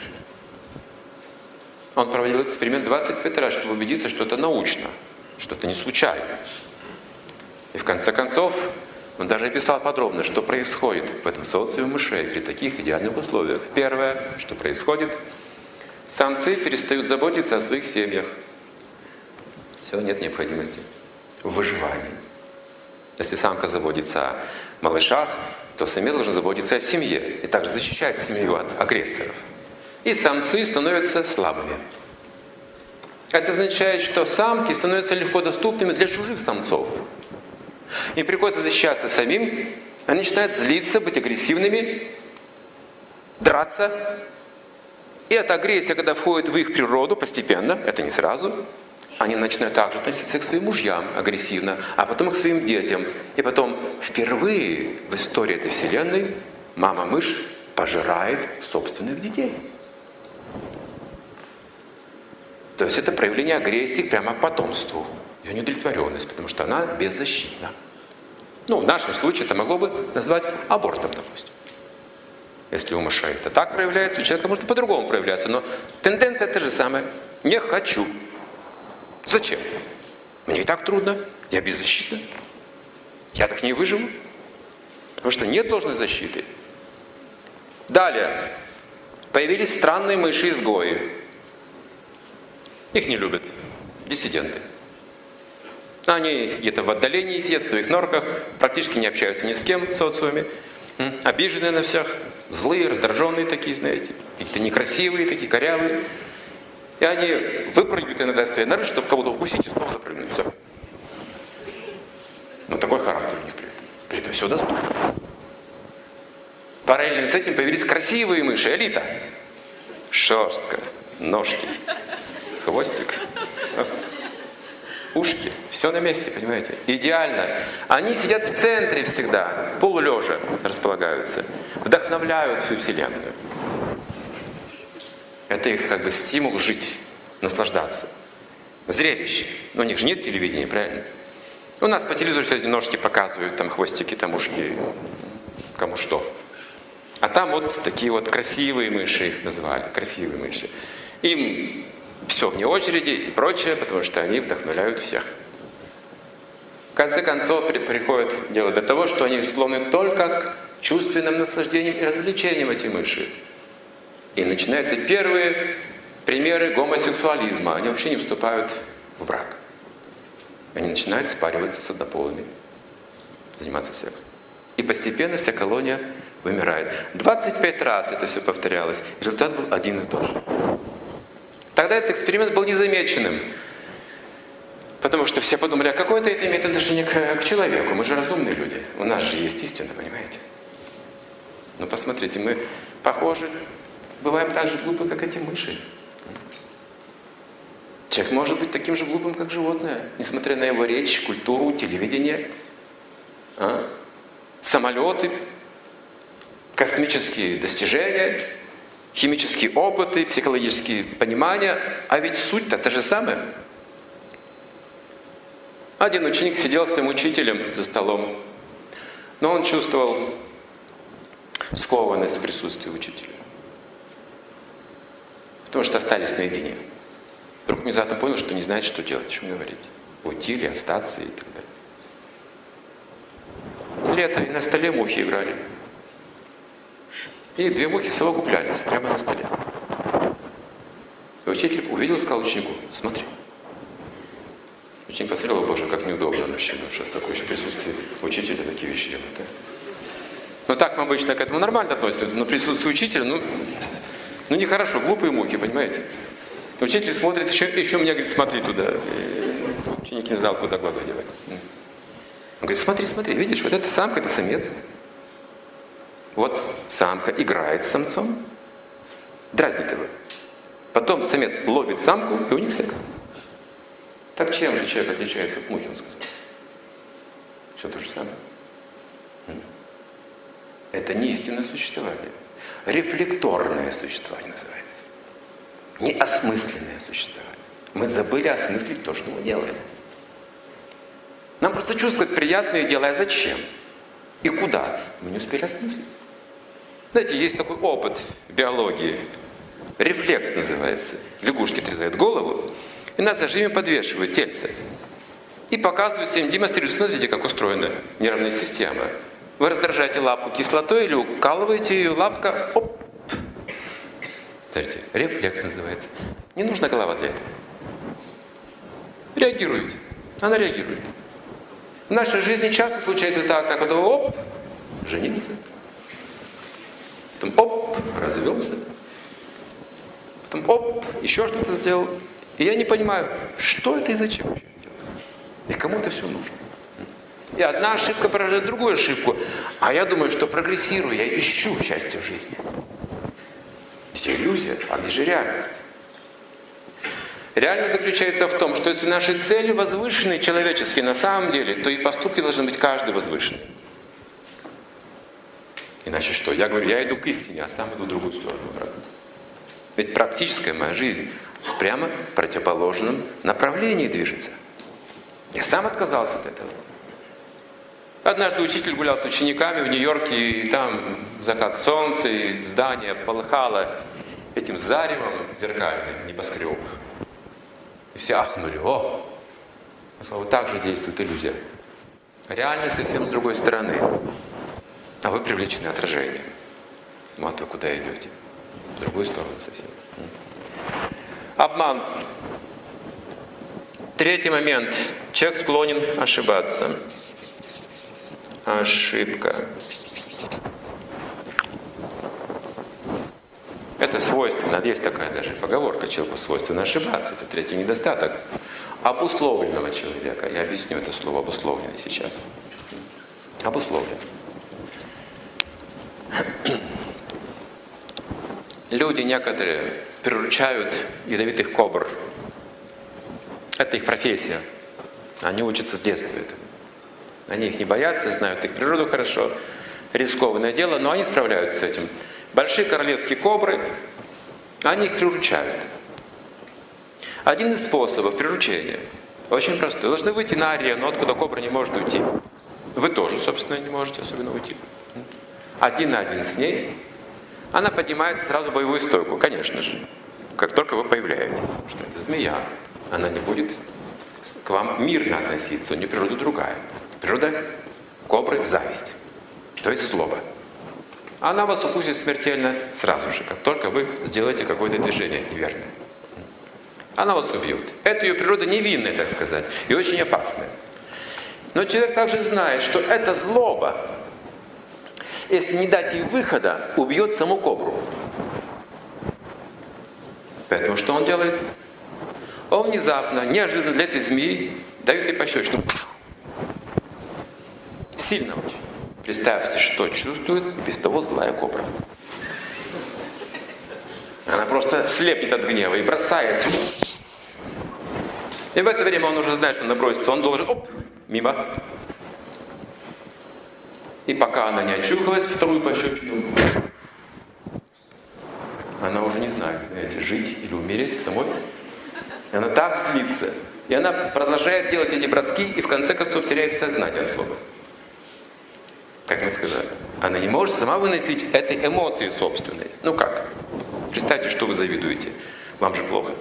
Он проводил эксперимент двадцать пять раз, чтобы убедиться, что это научно, что это не случайно. И в конце концов, он даже описал подробно, что происходит в этом социуме мышей при таких идеальных условиях. Первое, что происходит, самцы перестают заботиться о своих семьях. Все, нет необходимости в выживании. Если самка заботится о малышах, то самец должен заботиться о семье и также защищать семью от агрессоров. И самцы становятся слабыми. Это означает, что самки становятся легко доступными для чужих самцов. Им приходится защищаться самим, они начинают злиться, быть агрессивными, драться. И эта агрессия, когда входит в их природу постепенно, это не сразу, они начинают также относиться к своим мужьям агрессивно, а потом к своим детям. И потом впервые в истории этой вселенной мама-мышь пожирает собственных детей. То есть это проявление агрессии прямо к потомству. Ее неудовлетворенность, потому что она беззащитна. Ну, в нашем случае это могло бы назвать абортом, допустим. Если у мышей это так проявляется, у человека может по-другому проявляться. Но тенденция та же самая. Не хочу. Зачем? Мне и так трудно. Я беззащитна. Я так не выживу. Потому что нет должной защиты. Далее. Появились странные мыши-изгои. Их не любят. Диссиденты. Они где-то в отдалении сидят, в своих норках, практически не общаются ни с кем в социуме. Обиженные на всех, злые, раздраженные такие, знаете. Какие-то некрасивые, такие корявые. И они выпрыгивают иногда своей норы, чтобы кого-то укусить и снова запрыгнуть. Все. Но такой характер у них при этом. При этом все доступно. Параллельно с этим появились красивые мыши, элита. Шерстка, ножки, хвостик, ушки. Все на месте, понимаете? Идеально. Они сидят в центре всегда, полулежа располагаются. Вдохновляют всю Вселенную. Это их как бы стимул жить, наслаждаться. Зрелище. Но у них же нет телевидения, правильно? У нас по телевизору все эти ножки показывают, там хвостики, там ушки, кому что. А там вот такие вот красивые мыши их назвали, красивые мыши. Им все вне очереди и прочее, потому что они вдохновляют всех. В конце концов приходит дело до того, что они склонны только к чувственным наслаждениям и развлечениям эти мыши. И начинаются первые примеры гомосексуализма. Они вообще не вступают в брак. Они начинают спариваться с однополыми, заниматься сексом. И постепенно вся колония вымирает. двадцать пять раз это все повторялось. Результат был один и тот же. Тогда этот эксперимент был незамеченным. Потому что все подумали, а какое-то это имеет отношение к, к человеку. Мы же разумные люди. У нас же есть истина, понимаете? Ну посмотрите, мы похожи, бываем так же глупы, как эти мыши. Человек может быть таким же глупым, как животное, несмотря на его речь, культуру, телевидение, а? самолеты, космические достижения, химические опыты, психологические понимания. А ведь суть-то та же самая. Один ученик сидел с своим учителем за столом, но он чувствовал скованность в присутствии учителя. Потому что остались наедине. Вдруг внезапно понял, что не знает, что делать, что говорить. Уйти или остаться и так далее. Лето, и на столе мухи играли. И две мухи совокуплялись прямо на столе. И учитель увидел, сказал ученику: смотри. Ученик посмотрел: боже, как неудобно вообще, ну что такое еще присутствие учителя такие вещи делает. Да? Ну так мы обычно к этому нормально относимся, но присутствие учителя, ну, ну нехорошо, глупые мухи, понимаете? Учитель смотрит, еще, еще мне говорит: смотри туда. И ученик не знал, куда глаза девать. Он говорит: смотри, смотри, видишь, вот эта самка, это самец. Вот самка играет с самцом, дразнит его. Потом самец ловит самку, и у них секс. Так чем же человек отличается от мухи, он сказал? Все то же самое. Это не истинное существование. Рефлекторное существование называется. Неосмысленное существование. Мы забыли осмыслить то, что мы делаем. Нам просто чувствовать приятные дела. А зачем? И куда? Мы не успели осмыслить. Знаете, есть такой опыт в биологии. Рефлекс называется. Лягушки отрезают голову и на зажиме подвешивают тельце. И показывают всем, демонстрируют. Смотрите, как устроена нервная система. Вы раздражаете лапку кислотой или укалываете ее, лапка, оп. Смотрите, рефлекс называется. Не нужна голова для этого. Реагируете. Она реагирует. В нашей жизни часто случается так, как вот оп, женился. Потом оп, развелся. Потом оп, еще что-то сделал. И я не понимаю, что это и зачем вообще. И кому это все нужно. И одна ошибка порождает другую ошибку. А я думаю, что прогрессирую, я ищу счастье в жизни. Это иллюзия, а где же реальность? Реальность заключается в том, что если наши цели возвышены человеческие на самом деле, то и поступки должны быть каждый возвышенный. Иначе что? Я говорю, я иду к истине, а сам иду в другую сторону. Ведь практическая моя жизнь прямо в противоположном направлении движется. Я сам отказался от этого. Однажды учитель гулял с учениками в Нью-Йорке, и там закат солнца, и здание полыхало этим заревом зеркальным, небоскреб. И все ахнули: о! Он сказал: вот так же действует иллюзия. Реальность совсем с другой стороны. А вы привлечены отражением. Ну а то куда идете? В другую сторону совсем. Обман. Третий момент. Человек склонен ошибаться. Ошибка. Это свойственно. Есть такая даже поговорка: человеку свойственно ошибаться. Это третий недостаток обусловленного человека. Я объясню это слово обусловленный сейчас. Обусловлен. Люди некоторые приручают ядовитых кобр. Это их профессия. Они учатся с детства этому. Они их не боятся, знают их природу хорошо. Рискованное дело, но они справляются с этим. Большие королевские кобры, они их приручают. Один из способов приручения очень простой. Вы должны выйти на арену, откуда кобра не может уйти. Вы тоже, собственно, не можете особенно уйти. Один на один с ней. Она поднимается сразу в боевую стойку, конечно же. Как только вы появляетесь. Потому что это змея. Она не будет к вам мирно относиться. У нее природа другая. Природа кобры – зависть. То есть злоба. Она вас укусит смертельно сразу же, как только вы сделаете какое-то движение неверное. Она вас убьет. Это ее природа невинная, так сказать, и очень опасная. Но человек также знает, что эта злоба, если не дать ей выхода, убьет саму кобру. Поэтому что он делает? Он внезапно, неожиданно для этой змеи дает ей пощечину. Сильно очень. Представьте, что чувствует без того злая кобра. Она просто слепнет от гнева и бросается. И в это время он уже знает, что набросится. Он должен, оп, мимо. И пока она не очухалась, вторую пощечину. Она уже не знает, знаете, жить или умереть самой. Она так злится. И она продолжает делать эти броски, и в конце концов теряет сознание от слова. Как мы сказали. Она не может сама выносить этой эмоции собственной. Ну как? Представьте, что вы завидуете. Вам же плохо.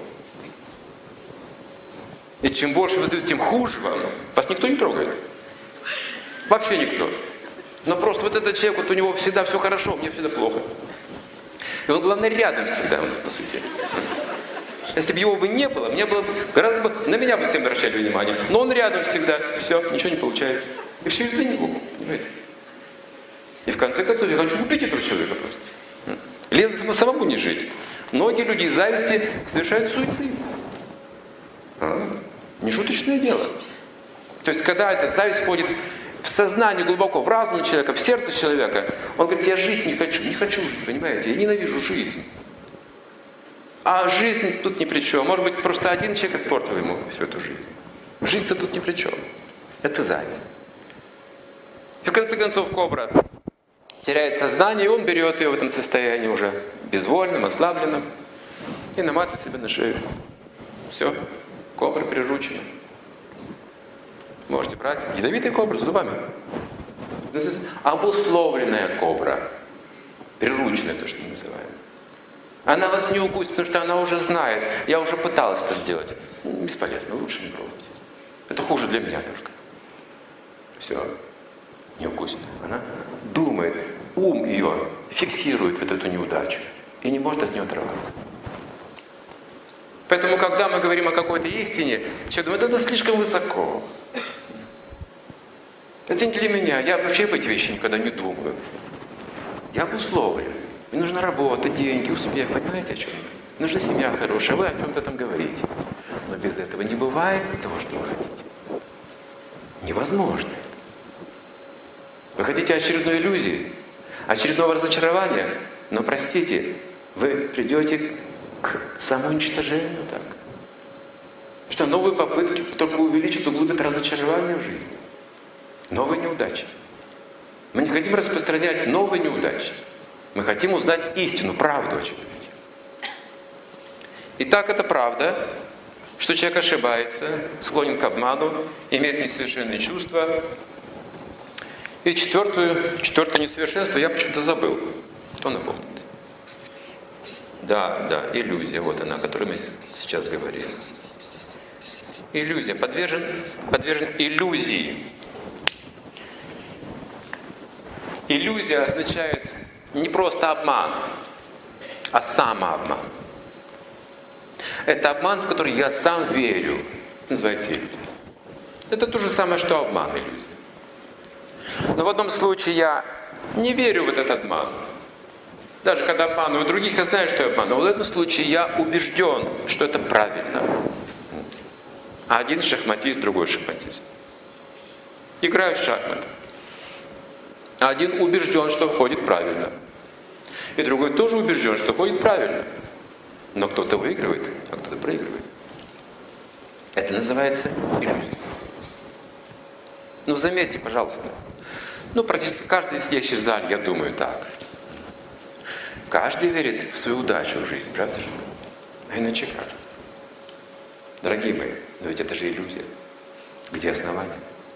И чем больше вы завидуете, тем хуже вам. Вас никто не трогает. Вообще никто. Но просто вот этот человек, вот у него всегда все хорошо, мне всегда плохо. И он, главное, рядом всегда, по сути. Если бы его бы не было, мне было бы гораздо бы, на меня бы все обращали внимание. Но он рядом всегда, все, ничего не получается. И все из-за него, понимаете? И в конце концов я хочу убить этого человека просто. Лезть самому не жить. Многие люди из зависти совершают суицид. А? Нешуточное дело. То есть, когда эта зависть входит в сознание глубоко, в разум человека, в сердце человека, он говорит, я жить не хочу, не хочу жить, понимаете? Я ненавижу жизнь. А жизнь тут ни при чем. Может быть, просто один человек испортил ему всю эту жизнь. Жизнь-то тут ни при чем. Это зависть. И в конце концов кобра теряет сознание, и он берет ее в этом состоянии уже безвольным, ослабленным, и наматывает себе на шею. Все, кобра приручена. Можете брать ядовитые кобры с зубами. Обусловленная кобра. Прирученная, то, что мы называем. Она вас не укусит, потому что она уже знает. Я уже пыталась это сделать. Бесполезно, лучше не пробовать. Это хуже для меня только. Все, не укусит. Она думает, ум ее фиксирует вот эту неудачу и не может от нее оторваться. Поэтому, когда мы говорим о какой-то истине, человек думает, это слишком высоко. Это не для меня. Я вообще об эти вещи никогда не думаю. Я обусловлен. Мне нужна работа, деньги, успех. Понимаете, о чем? Нужна семья хорошая. Вы о чем-то там говорите. Но без этого не бывает того, что вы хотите. Невозможно. Вы хотите очередной иллюзии, очередного разочарования, но, простите, вы придете к самоуничтожению так. Что новые попытки только увеличат, углубят разочарование в жизни. Новые неудачи. Мы не хотим распространять новые неудачи. Мы хотим узнать истину, правду о человеке. Итак, это правда, что человек ошибается, склонен к обману, имеет несовершенные чувства. И четвертую, четвертое несовершенство я почему-то забыл. Кто напомнит? Да, да, иллюзия, вот она, о которой мы сейчас говорили. Иллюзия, подвержен, подвержен иллюзии. Иллюзия означает не просто обман, а самообман. Это обман, в который я сам верю. Называется иллюзия. Это то же самое, что обман, иллюзия. Но в одном случае я не верю в этот обман. Даже когда обманываю других, я знаю, что я обманываю. В этом случае я убежден, что это правильно. А один шахматист, другой шахматист. Играют в шахматы. Один убежден, что ходит правильно. И другой тоже убежден, что ходит правильно. Но кто-то выигрывает, а кто-то проигрывает. Это называется иллюзия. Ну, заметьте, пожалуйста. Ну, практически каждый сидящий в зале, я думаю, так. Каждый верит в свою удачу в жизни, правда же? А иначе как? Дорогие мои, но ведь это же иллюзия. Где основание?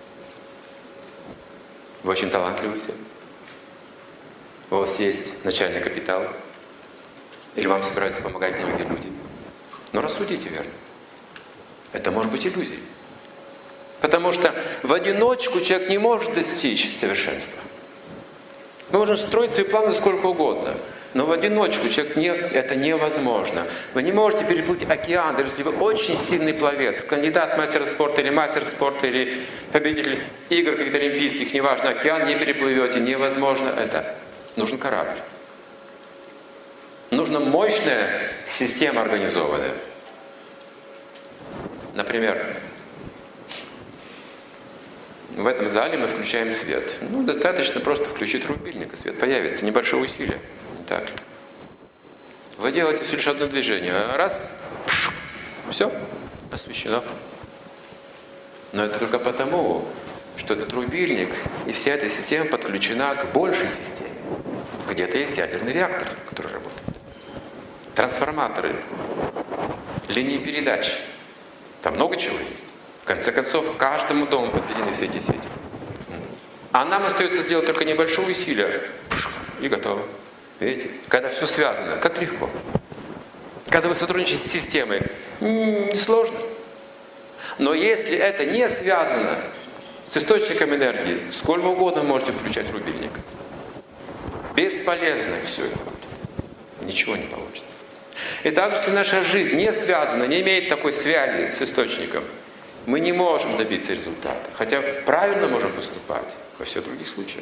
Вы очень талантливы все. У вас есть начальный капитал. Или вам собираются помогать многие люди. Но рассудите верно. Это может быть иллюзией. Потому что в одиночку человек не может достичь совершенства. Мы можем строить свои планы сколько угодно. Но в одиночку человек не, это невозможно. Вы не можете переплыть океан, даже если вы очень сильный пловец, кандидат мастера спорта или мастер спорта, или победитель игр каких-то олимпийских, неважно, океан не переплывете, невозможно это. Нужен корабль. Нужна мощная, система организованная. Например, в этом зале мы включаем свет. Ну, достаточно просто включить рубильник, и свет появится. Небольшое усилие. Так. Вы делаете всего лишь одно движение. Раз, пш, все, освещено. Но это только потому, что этот рубильник и вся эта система подключена к большей системе. Где-то есть ядерный реактор, который работает. Трансформаторы, линии передач. Там много чего есть. В конце концов, каждому дому подведены все эти сети. А нам остается сделать только небольшое усилие. И готово. Видите? Когда все связано, как легко. Когда вы сотрудничаете с системой, сложно. Но если это не связано с источником энергии, сколько угодно можете включать рубильник. Бесполезно все это. Ничего не получится. И также, если наша жизнь не связана, не имеет такой связи с источником, мы не можем добиться результата. Хотя правильно можем поступать во всех других случаях.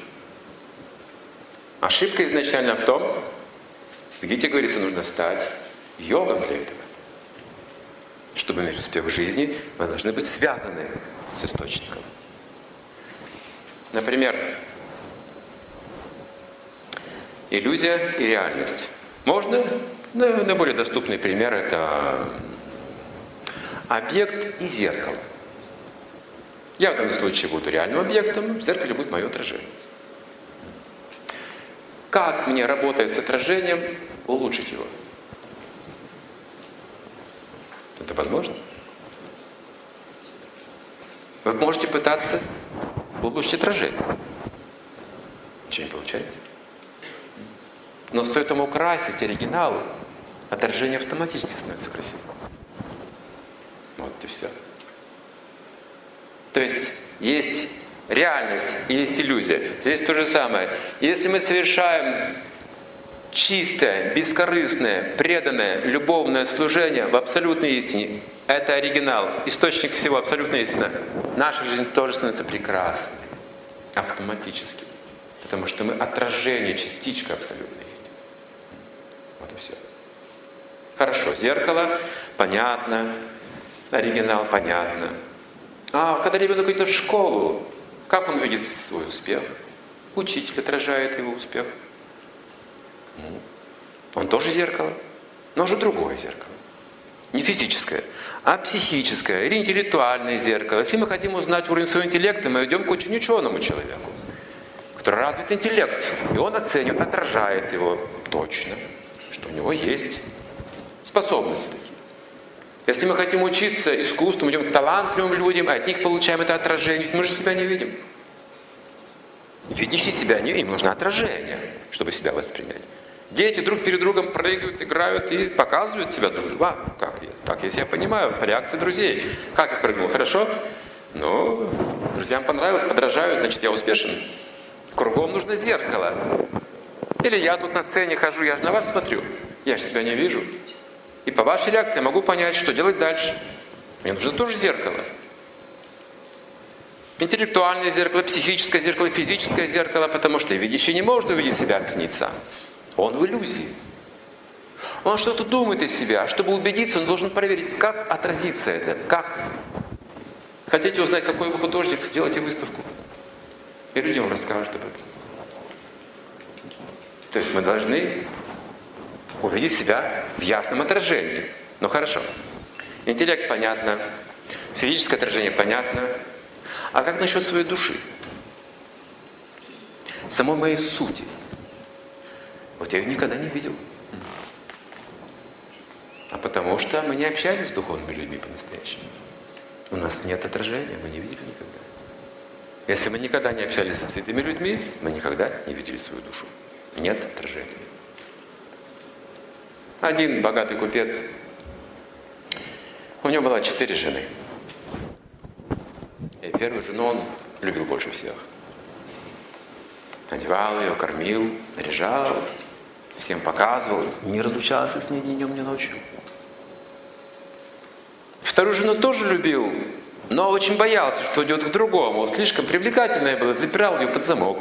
Ошибка изначально в том, в Гите говорится, нужно стать йогом для этого. Чтобы иметь успех в жизни, мы должны быть связаны с источником. Например, иллюзия и реальность. Можно? Наиболее доступный пример – это объект и зеркало. Я в данном случае буду реальным объектом, в зеркале будет мое отражение. Как мне, работая с отражением, улучшить его? Это возможно? Вы можете пытаться улучшить отражение. Ничего не получается. Но стоит ему украсить оригинал, отражение автоматически становится красивым. Вот и все. То есть есть реальность и есть иллюзия. Здесь то же самое. Если мы совершаем чистое, бескорыстное, преданное, любовное служение в абсолютной истине, это оригинал, источник всего, абсолютная истина, наша жизнь тоже становится прекрасной. Автоматически. Потому что мы отражение, частичка абсолютной истины. Вот и все. Хорошо, зеркало, понятно. Оригинал, понятно. А когда ребенок идет в школу, как он видит свой успех? Учитель отражает его успех. Он тоже зеркало, но уже другое зеркало. Не физическое, а психическое или интеллектуальное зеркало. Если мы хотим узнать уровень своего интеллекта, мы идем к очень ученому человеку, который развит интеллект, и он оценивает, отражает его точно, что у него есть способности такие. Если мы хотим учиться искусству, мы идем к талантливым людям, а от них получаем это отражение, ведь мы же себя не видим. Видящие себя не, им нужно отражение, чтобы себя воспринять. Дети друг перед другом прыгают, играют и показывают себя друг другу. А, как я? Так, если я понимаю, по реакции друзей. Как я прыгнул? Хорошо? Ну, друзьям понравилось, подражаю, значит, я успешен. Кругом нужно зеркало. Или я тут на сцене хожу, я же на вас смотрю. Я же себя не вижу. И по вашей реакции я могу понять, что делать дальше. Мне нужно тоже зеркало. Интеллектуальное зеркало, психическое зеркало, физическое зеркало, потому что видящий не может увидеть себя, оценить сам. Он в иллюзии. Он что-то думает из себя, а чтобы убедиться, он должен проверить, как отразится это, как. Хотите узнать, какой вы художник, сделайте выставку. И люди вам расскажут об этом. То есть мы должны увидеть себя в ясном отражении. Ну хорошо. Интеллект понятно, физическое отражение понятно. А как насчет своей души? Самой моей сути. Вот я ее никогда не видел. А потому что мы не общались с духовными людьми по-настоящему. У нас нет отражения, мы не видели никогда. Если мы никогда не общались со святыми людьми, мы никогда не видели свою душу. Нет отражения. Один богатый купец, у него было четыре жены. И первую жену он любил больше всех. Одевал ее, кормил, наряжал, всем показывал, не разлучался с ней ни днем, ни ночью. Вторую жену тоже любил, но очень боялся, что идет к другому. Слишком привлекательная была, запирал ее под замок.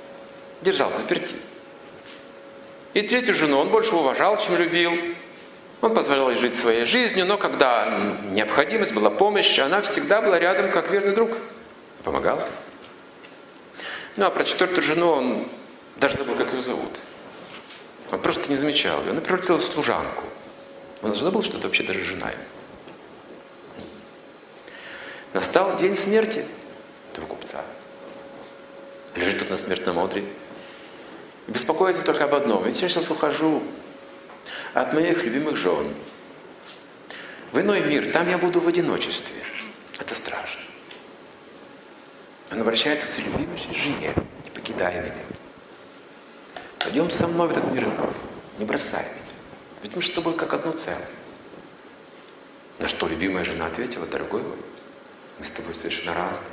Держал заперти. И третью жену он больше уважал, чем любил. Он позволял ей жить своей жизнью, но когда необходимость была, помощь, она всегда была рядом, как верный друг. Помогала. Ну а про четвертую жену он даже забыл, как ее зовут. Он просто не замечал ее. Она превратилась в служанку. Он забыл, что это вообще даже жена ему. Настал день смерти этого купца. Лежит тут на смертном одре. Беспокоится только об одном. Ведь я сейчас ухожу от моих любимых жен в иной мир. Там я буду в одиночестве. Это страшно. Он обращается к своей любимой жене. Не покидай меня. Пойдем со мной в этот мир иной. Не бросай меня. Ведь мы же с тобой как одно целое. На что любимая жена ответила: дорогой мой, мы с тобой совершенно разные.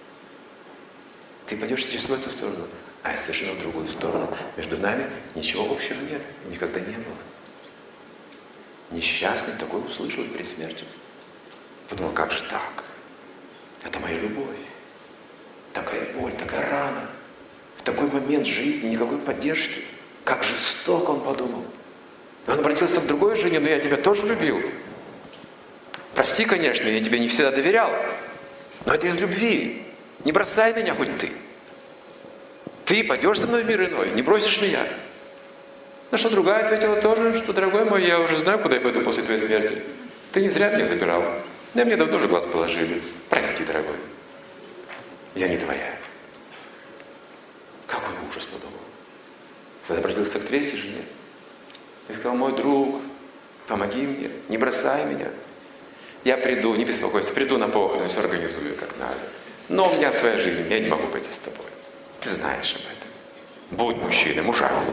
Ты пойдешь сейчас в эту сторону, а я совершенно в другую сторону. Между нами ничего общего нет, никогда не было. Несчастный такой услышал перед смертью. Подумал: как же так? Это моя любовь. Такая боль, такая рана. В такой момент жизни никакой поддержки. Как жестоко, он подумал. Он обратился к другой жене: но я тебя тоже любил. Прости, конечно, я тебе не всегда доверял. Но это из любви. Не бросай меня хоть ты. Ты пойдешь со мной в мир иной, не бросишь меня. На что другая ответила тоже, что, дорогой мой, я уже знаю, куда я пойду после твоей смерти. Ты не зря меня забирал. Да мне давно уже глаз положили. Прости, дорогой. Я не твоя. Какой ужас, подумал. Тогда обратился к третьей жене и сказал: мой друг, помоги мне, не бросай меня. Я приду, не беспокойся, приду на похороны, все организую как надо. Но у меня своя жизнь, я не могу пойти с тобой. Ты знаешь об этом. Будь мужчиной, мужайся.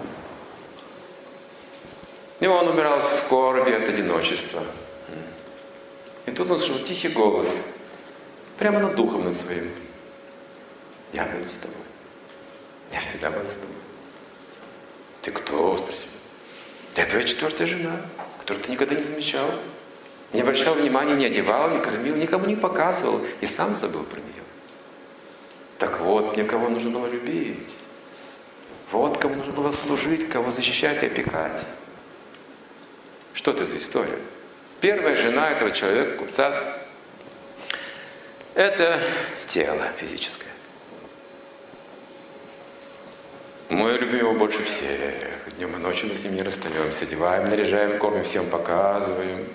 И он умирал в скорби от одиночества. И тут он слышал тихий голос, прямо над духом над своим: я буду с тобой. Я всегда буду с тобой. Ты кто? Спросил. Я твоя четвертая жена, которую ты никогда не замечал. Не обращал внимания, не одевал, не кормил, никому не показывал. И сам забыл про нее. Так вот, мне кого нужно было любить. Вот кому нужно было служить, кого защищать и опекать. Что это за история? Первая жена этого человека, купца, это тело физическое. Мы любим его больше всех. Днем и ночью мы с ним не расстаемся. Одеваем, наряжаем, кормим, всем показываем.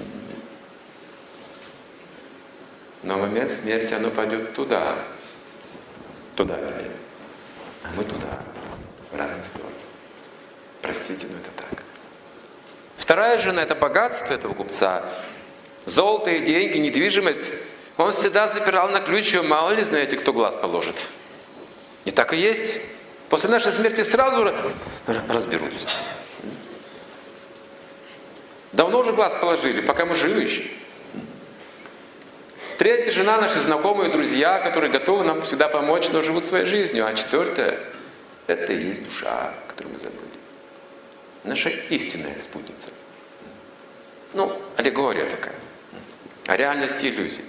Но в момент смерти оно пойдет туда. Туда, вернее. А мы туда. В разные стороны. Простите, но это так. Вторая жена — это богатство этого купца. Золото и деньги, недвижимость. Он всегда запирал на ключ, и мало ли знаете, кто глаз положит. И так и есть. После нашей смерти сразу разберутся. Давно уже глаз положили, пока мы живы еще. Третья жена — наши знакомые, друзья, которые готовы нам всегда помочь, но живут своей жизнью. А четвертая — это и есть душа, которую мы забыли. Наша истинная спутница. Ну, аллегория такая. О реальности иллюзий.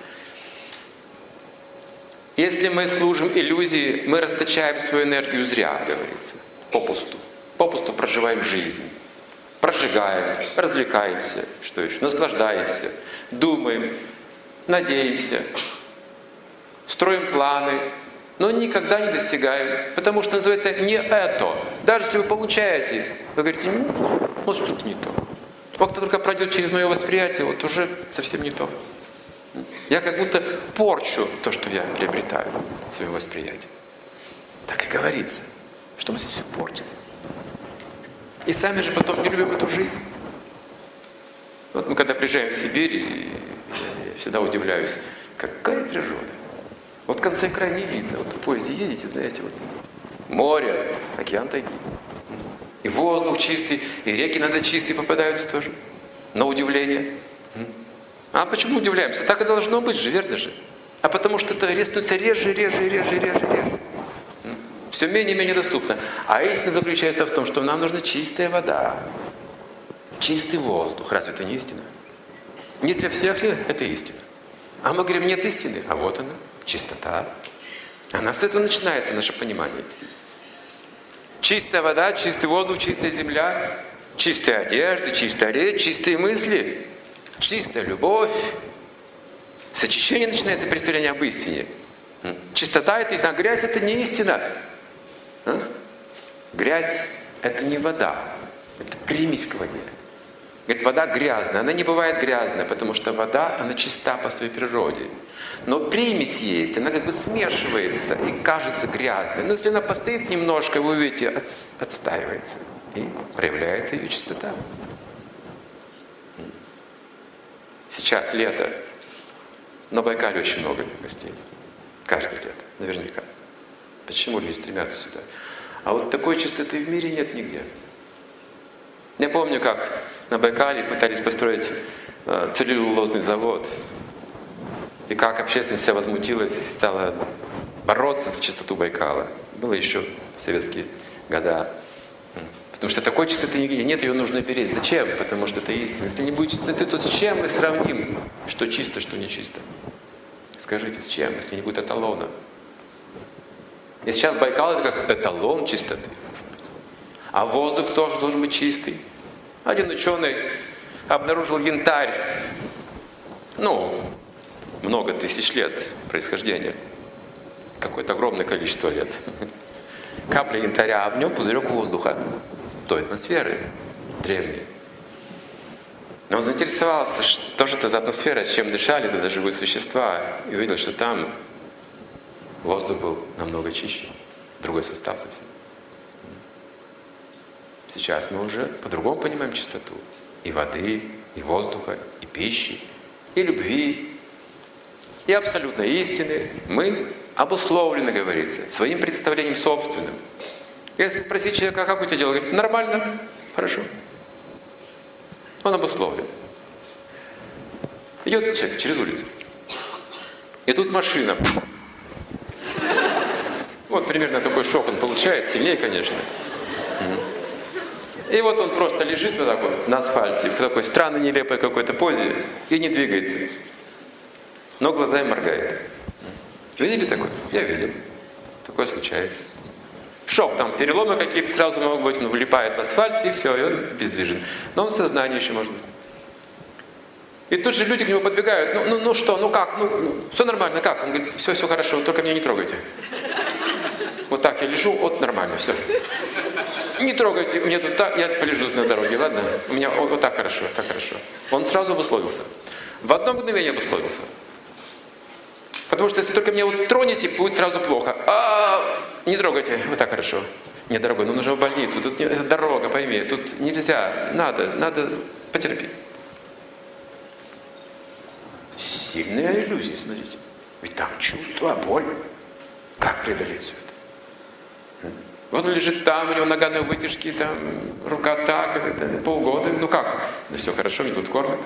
Если мы служим иллюзии, мы расточаем свою энергию зря, говорится. Попусту. Попусту проживаем жизнь. Прожигаем, развлекаемся, что еще, наслаждаемся, думаем, надеемся, строим планы, но никогда не достигаем, потому что называется не это. Даже если вы получаете, вы говорите: ну, может, что-то не то. Вот кто только пройдет через мое восприятие, вот уже совсем не то. Я как будто порчу то, что я приобретаю в своем восприятии. Так и говорится, что мы здесь все портим. И сами же потом не любим эту жизнь. Вот мы когда приезжаем в Сибирь, я всегда удивляюсь, какая природа. Вот в конце края не видно. Вот в поезде едете, знаете, вот море, океан тайги. И воздух чистый, и реки надо чистые попадаются тоже. На удивление. А почему удивляемся? Так и должно быть же, верно же? А потому что это становится реже, реже, реже, реже, реже. Все менее и менее доступно. А истина заключается в том, что нам нужна чистая вода, чистый воздух. Разве это не истина? Не для всех ли это истина? А мы говорим: нет истины. А вот она, чистота. Она с этого начинается, наше понимание истины. Чистая вода, чистый воздух, чистая земля. Чистая одежда, чистая речь, чистые мысли, чистая любовь. С очищения начинается представление об истине. Чистота — это истина, а грязь — это не истина. А? Грязь — это не вода, это примесь к воде. Говорит, вода грязная. Она не бывает грязная, потому что вода, она чиста по своей природе. Но примесь есть, она как бы смешивается и кажется грязной. Но если она постоит немножко, вы увидите, от, отстаивается. И проявляется ее чистота. Сейчас лето. На Байкале очень много гостей. Каждое лето, наверняка. Почему люди стремятся сюда? А вот такой чистоты в мире нет нигде. Я помню, как на Байкале пытались построить э, целлюлозный завод. И как общественность вся возмутилась, стала бороться за чистоту Байкала. Было еще в советские года. Потому что такой чистоты нигде нет, ее нужно беречь. Зачем? Потому что это истина. Если не будет чистоты, то с чем мы сравним, что чисто, что нечисто? Скажите, с чем, если не будет эталона? И сейчас Байкал — это как эталон чистоты. А воздух тоже должен быть чистый. Один ученый обнаружил янтарь. Ну, много тысяч лет происхождения. Какое-то огромное количество лет. Капля янтаря, а в нем пузырек воздуха. Той атмосферы древней. Но он заинтересовался, что же это за атмосфера, чем дышали тогда живые существа. И увидел, что там воздух был намного чище. Другой состав совсем. Сейчас мы уже по-другому понимаем чистоту. И воды, и воздуха, и пищи, и любви, и абсолютной истины. Мы обусловлены, говорится, своим представлением собственным. Если спросить человека, как у тебя дела, говорит, нормально, хорошо. Он обусловлен. Идет человек через улицу. И тут машина. Вот примерно такой шок он получает, сильнее, конечно. И вот он просто лежит вот так вот на асфальте, в такой странной, нелепой какой-то позе, и не двигается. Но глазами моргает. Видели такое? Я видел. Такое случается. Шок, там переломы какие-то сразу могут быть, он влипает в асфальт, и все, и он бездвижен. Но он в сознании еще может быть. И тут же люди к нему подбегают, ну, ну, ну что, ну как, ну, ну все нормально, как? Он говорит, все, все хорошо, только меня не трогайте. Вот так я лежу, вот нормально, все. Не трогайте, мне тут так, я полежу на дороге, ладно? У меня вот, вот так хорошо, так хорошо. Он сразу обусловился. В одно мгновение обусловился. Потому что если только меня вот тронете, будет сразу плохо. А, не трогайте, вот так хорошо. Нет, дорогой, ну нужно в больницу, тут это дорога, пойми, тут нельзя, надо, надо потерпеть. Сильная иллюзия, смотрите. Ведь там чувство, боль. Как преодолеть все это? Вот он лежит там, у него нога на вытяжке, там, рука так, это, полгода. Ну как? Да все хорошо, мне тут кормят.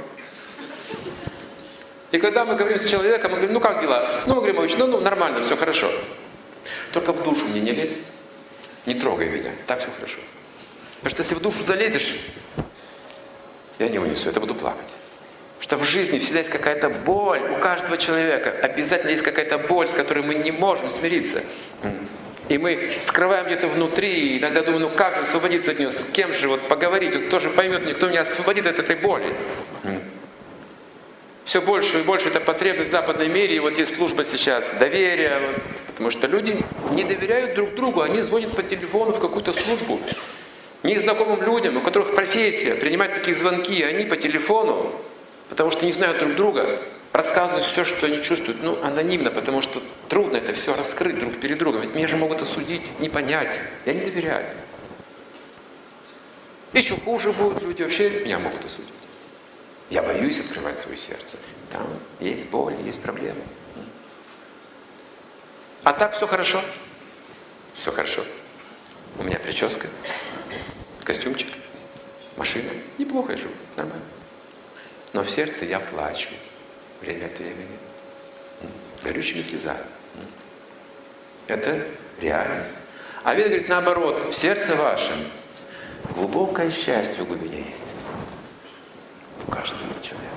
И когда мы говорим с человеком, мы говорим, ну как дела? Ну, мы говорим, ну, ну нормально, все хорошо. Только в душу мне не лезь, не трогай меня, так все хорошо. Потому что если в душу залезешь, я не унесу, это буду плакать. Потому что в жизни всегда есть какая-то боль, у каждого человека обязательно есть какая-то боль, с которой мы не можем смириться. И мы скрываем где-то внутри, и иногда думаем, ну как же освободиться от нее, с кем же вот поговорить, кто же поймет меня, кто меня освободит от этой боли. Все больше и больше это потребность в западном мире, и вот есть служба сейчас доверия, потому что люди не доверяют друг другу, они звонят по телефону в какую-то службу незнакомым людям, у которых профессия, принимать такие звонки, они по телефону, потому что не знают друг друга, рассказывают все, что они чувствуют, ну, анонимно, потому что трудно это все раскрыть друг перед другом, ведь меня же могут осудить, не понять, я не доверяю. Еще хуже будут люди, вообще меня могут осудить. Я боюсь открывать свое сердце. Там есть боль, есть проблемы. А так все хорошо. Все хорошо. У меня прическа, костюмчик, машина. Неплохо я живу, нормально. Но в сердце я плачу. Время от времени. Горючими слезами. Это реальность. А ведь говорит наоборот, в сердце вашем глубокое счастье в глубине есть. У каждого человека.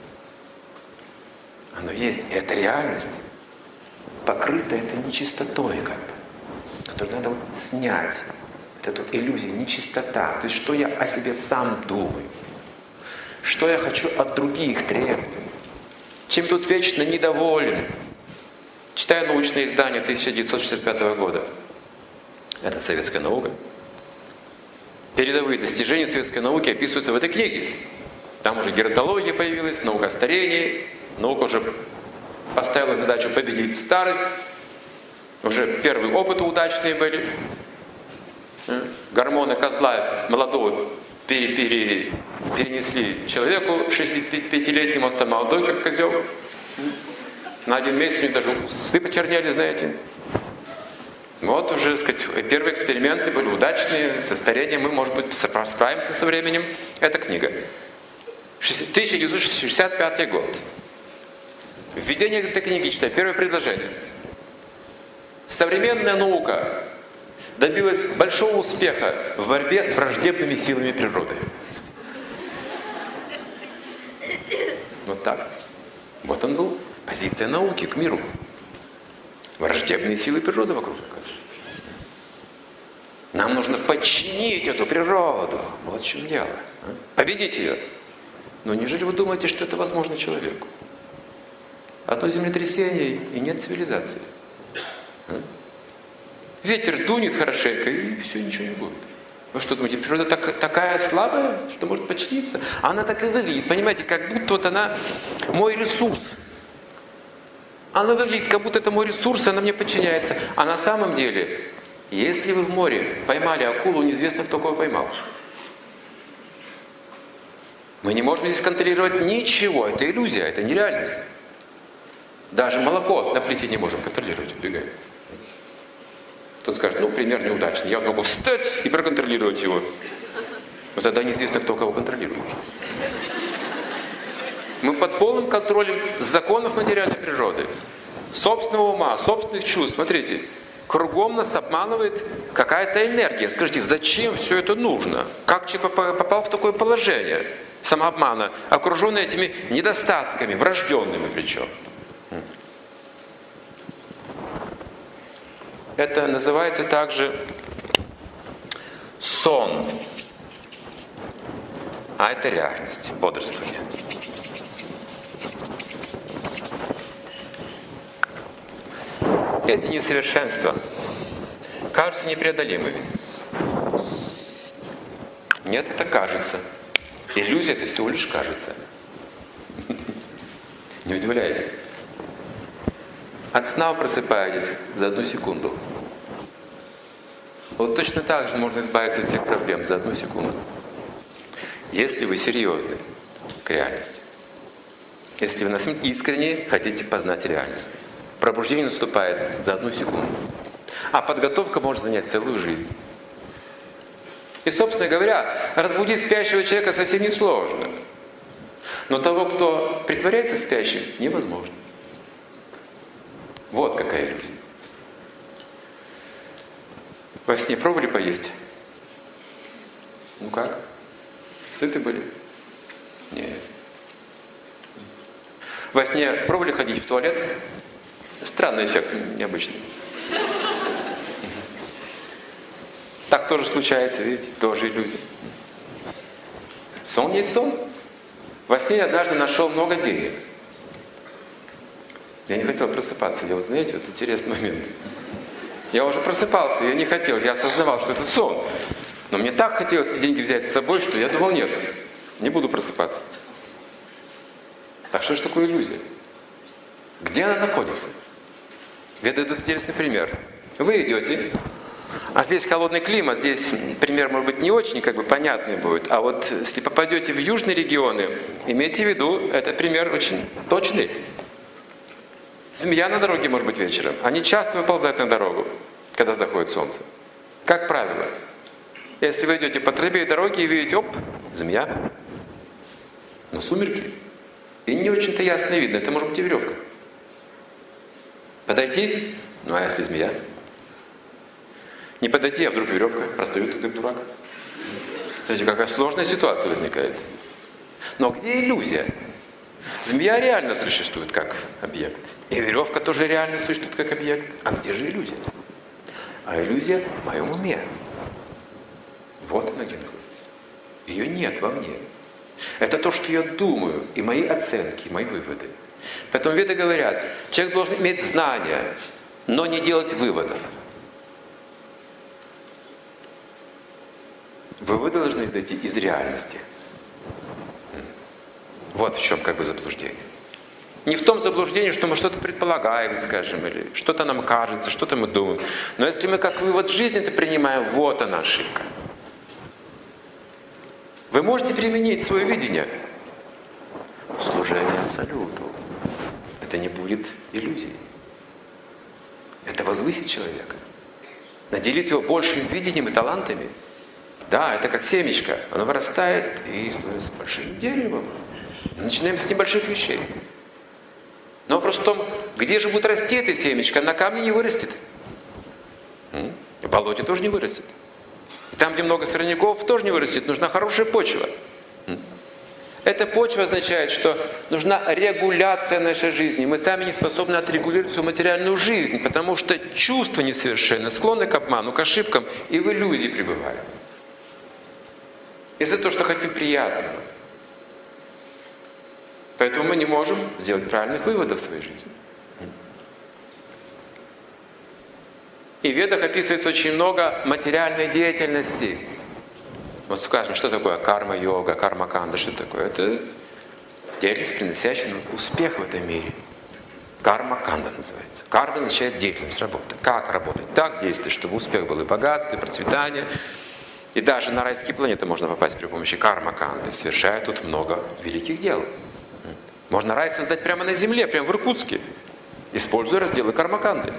Оно есть, и это реальность. Покрыто это нечистотой, как бы, которую надо вот снять. Это иллюзия, нечистота. То есть, что я о себе сам думаю. Что я хочу от других требую. Чем тут вечно недоволен. Читаю научное издание тысяча девятьсот шестьдесят пятого года. Это советская наука. Передовые достижения советской науки описываются в этой книге. Там уже геронтология появилась, наука о старении. Наука уже поставила задачу победить старость. Уже первые опыты удачные были. Гормоны козла молодого пере, пере, перенесли человеку шестидесятипятилетнему, он стал молодой, как козел. На один месяц у них даже усы почернели, знаете. Вот уже, так сказать, первые эксперименты были удачные, со старением мы, может быть, справимся со временем. Это книга. тысяча девятьсот шестьдесят пятый год. Введение этой книги, читаю, первое предложение. Современная наука добилась большого успеха в борьбе с враждебными силами природы. Вот так. Вот он был. Позиция науки к миру. Враждебные силы природы вокруг, оказывается. Нам нужно подчинить эту природу. Вот в чем дело. А? Победить ее. Но неужели вы думаете, что это возможно человеку? Одно землетрясение и нет цивилизации. А? Ветер дунет хорошенько, и все, ничего не будет. Вы что думаете, природа так, такая слабая, что может подчиниться? Она так и выглядит, понимаете, как будто вот она мой ресурс. Она выглядит, как будто это мой ресурс, и она мне подчиняется. А на самом деле, если вы в море поймали акулу, неизвестно, кто кого поймал. Мы не можем здесь контролировать ничего. Это иллюзия, это нереальность. Даже молоко на плите не можем контролировать, убегает. Кто-то скажет, ну, пример неудачный. Я могу встать и проконтролировать его. Но тогда неизвестно, кто кого контролирует. Мы под полным контролем законов материальной природы, собственного ума, собственных чувств. Смотрите, кругом нас обманывает какая-то энергия. Скажите, зачем все это нужно? Как человек попал в такое положение самообмана, окруженный этими недостатками, врожденными причем? Это называется также сон. А это реальность, бодрствование. Эти несовершенства кажутся непреодолимыми. Нет, это кажется. Иллюзия — это всего лишь кажется. Не удивляйтесь. От сна вы просыпаетесь за одну секунду. Вот точно так же можно избавиться от всех проблем за одну секунду. Если вы серьезны к реальности. Если вы искренне хотите познать реальность. Пробуждение наступает за одну секунду. А подготовка может занять целую жизнь. И, собственно говоря, разбудить спящего человека совсем несложно. Но того, кто притворяется спящим, невозможно. Вот какая иллюзия. Во сне пробовали поесть? Ну как? Сыты были? Нет. Во сне пробовали ходить в туалет? Странный эффект, необычный. Так тоже случается, видите, тоже иллюзия. Сон есть сон. Во сне я однажды нашел много денег. Я не хотел просыпаться. Я вот, знаете, вот интересный момент. Я уже просыпался, я не хотел, я осознавал, что это сон. Но мне так хотелось эти деньги взять с собой, что я думал, нет, не буду просыпаться. Так что же такое иллюзия? Где она находится? Я даю интересный пример. Вы идете, а здесь холодный климат, здесь пример, может быть, не очень как бы понятный будет. А вот если попадете в южные регионы, имейте в виду, это пример очень точный. Змея на дороге может быть вечером. Они часто выползают на дорогу, когда заходит солнце. Как правило. Если вы идете по тропе дороги и видите, оп, змея. Но сумерки. И не очень-то ясно видно. Это может быть и веревка. Подойти? Ну а если змея? Не подойти, а вдруг веревка. Простает ты дурак. Смотрите, какая сложная ситуация возникает. Но где иллюзия? Змея реально существует как объект. И веревка тоже реально существует как объект. А где же иллюзия? А иллюзия в моем уме. Вот она где находится. Ее нет во мне. Это то, что я думаю, и мои оценки, и мои выводы. Поэтому веды говорят, человек должен иметь знания, но не делать выводов. Выводы должны зайти из реальности. Вот в чем как бы заблуждение. Не в том заблуждении, что мы что-то предполагаем, скажем, или что-то нам кажется, что-то мы думаем. Но если мы как вывод жизни это принимаем, вот она ошибка. Вы можете применить свое видение в служении Абсолюту. Это не будет иллюзией. Это возвысит человека. Наделит его большим видением и талантами. Да, это как семечко. Оно вырастает и становится большим деревом. Начинаем с небольших вещей. Но вопрос в том, где же будет расти это семечко? На камне не вырастет. В болоте тоже не вырастет. И там, где много сорняков, тоже не вырастет. Нужна хорошая почва. Эта почва означает, что нужна регуляция нашей жизни. Мы сами не способны отрегулировать свою материальную жизнь, потому что чувства несовершенны, склонны к обману, к ошибкам и в иллюзии пребываем. Из-за того, что хотим приятного. Поэтому мы не можем сделать правильных выводов в своей жизни. И в Ведах описывается очень много материальной деятельности. Вот скажем, что такое карма-йога, карма-канда, что такое? Это деятельность, приносящая нам успех в этом мире. Карма-канда называется. Карма означает деятельность, работа. Как работать? Так действовать, чтобы успех был и богатство, и процветание. И даже на райские планеты можно попасть при помощи карма-канды, совершая тут много великих дел. Можно рай создать прямо на земле, прямо в Иркутске, используя разделы карма-канды.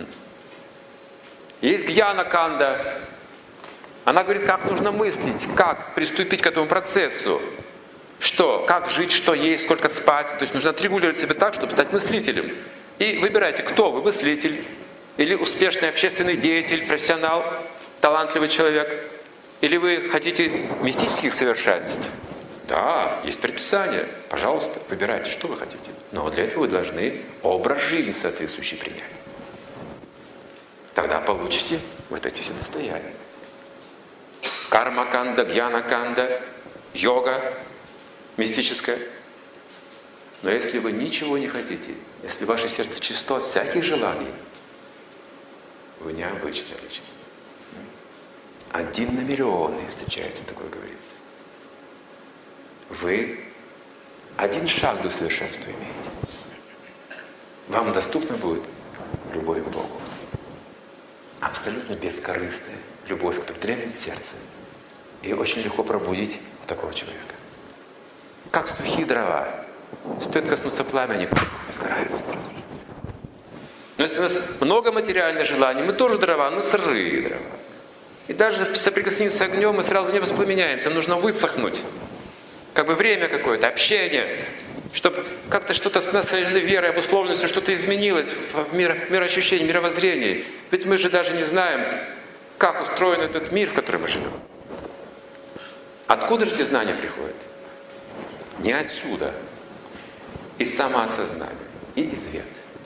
Есть гьяна-канда. Она говорит, как нужно мыслить, как приступить к этому процессу. Что, как жить, что есть, сколько спать. То есть нужно отрегулировать себя так, чтобы стать мыслителем. И выбирайте, кто вы, мыслитель, или успешный общественный деятель, профессионал, талантливый человек. Или вы хотите мистических совершенств? Да, есть предписание. Пожалуйста, выбирайте, что вы хотите. Но для этого вы должны образ жизни соответствующий принять. Тогда получите вот эти все состояния. Карма-канда, гьяна-канда, йога мистическая. Но если вы ничего не хотите, если ваше сердце чисто от всяких желаний, вы необычная личность. Один на миллионы встречается, такое говорится. Вы один шаг до совершенства имеете. Вам доступна будет любовь к Богу. Абсолютно бескорыстная любовь, которая требует сердца. И очень легко пробудить такого человека. Как сухие дрова. Стоит коснуться пламени, пух, сгораются сразу же. Но если у нас много материальных желаний, мы тоже дрова, но сырые дрова. И даже в соприкосновении с огнем мы сразу не воспламеняемся, нужно высохнуть. Как бы время какое-то, общение, чтобы как-то что-то с нашей верой, обусловленностью, что-то изменилось в мир, мироощущении, мировоззрении. Ведь мы же даже не знаем, как устроен этот мир, в котором мы живем. Откуда же эти знания приходят? Не отсюда. Из самоосознания и из вед.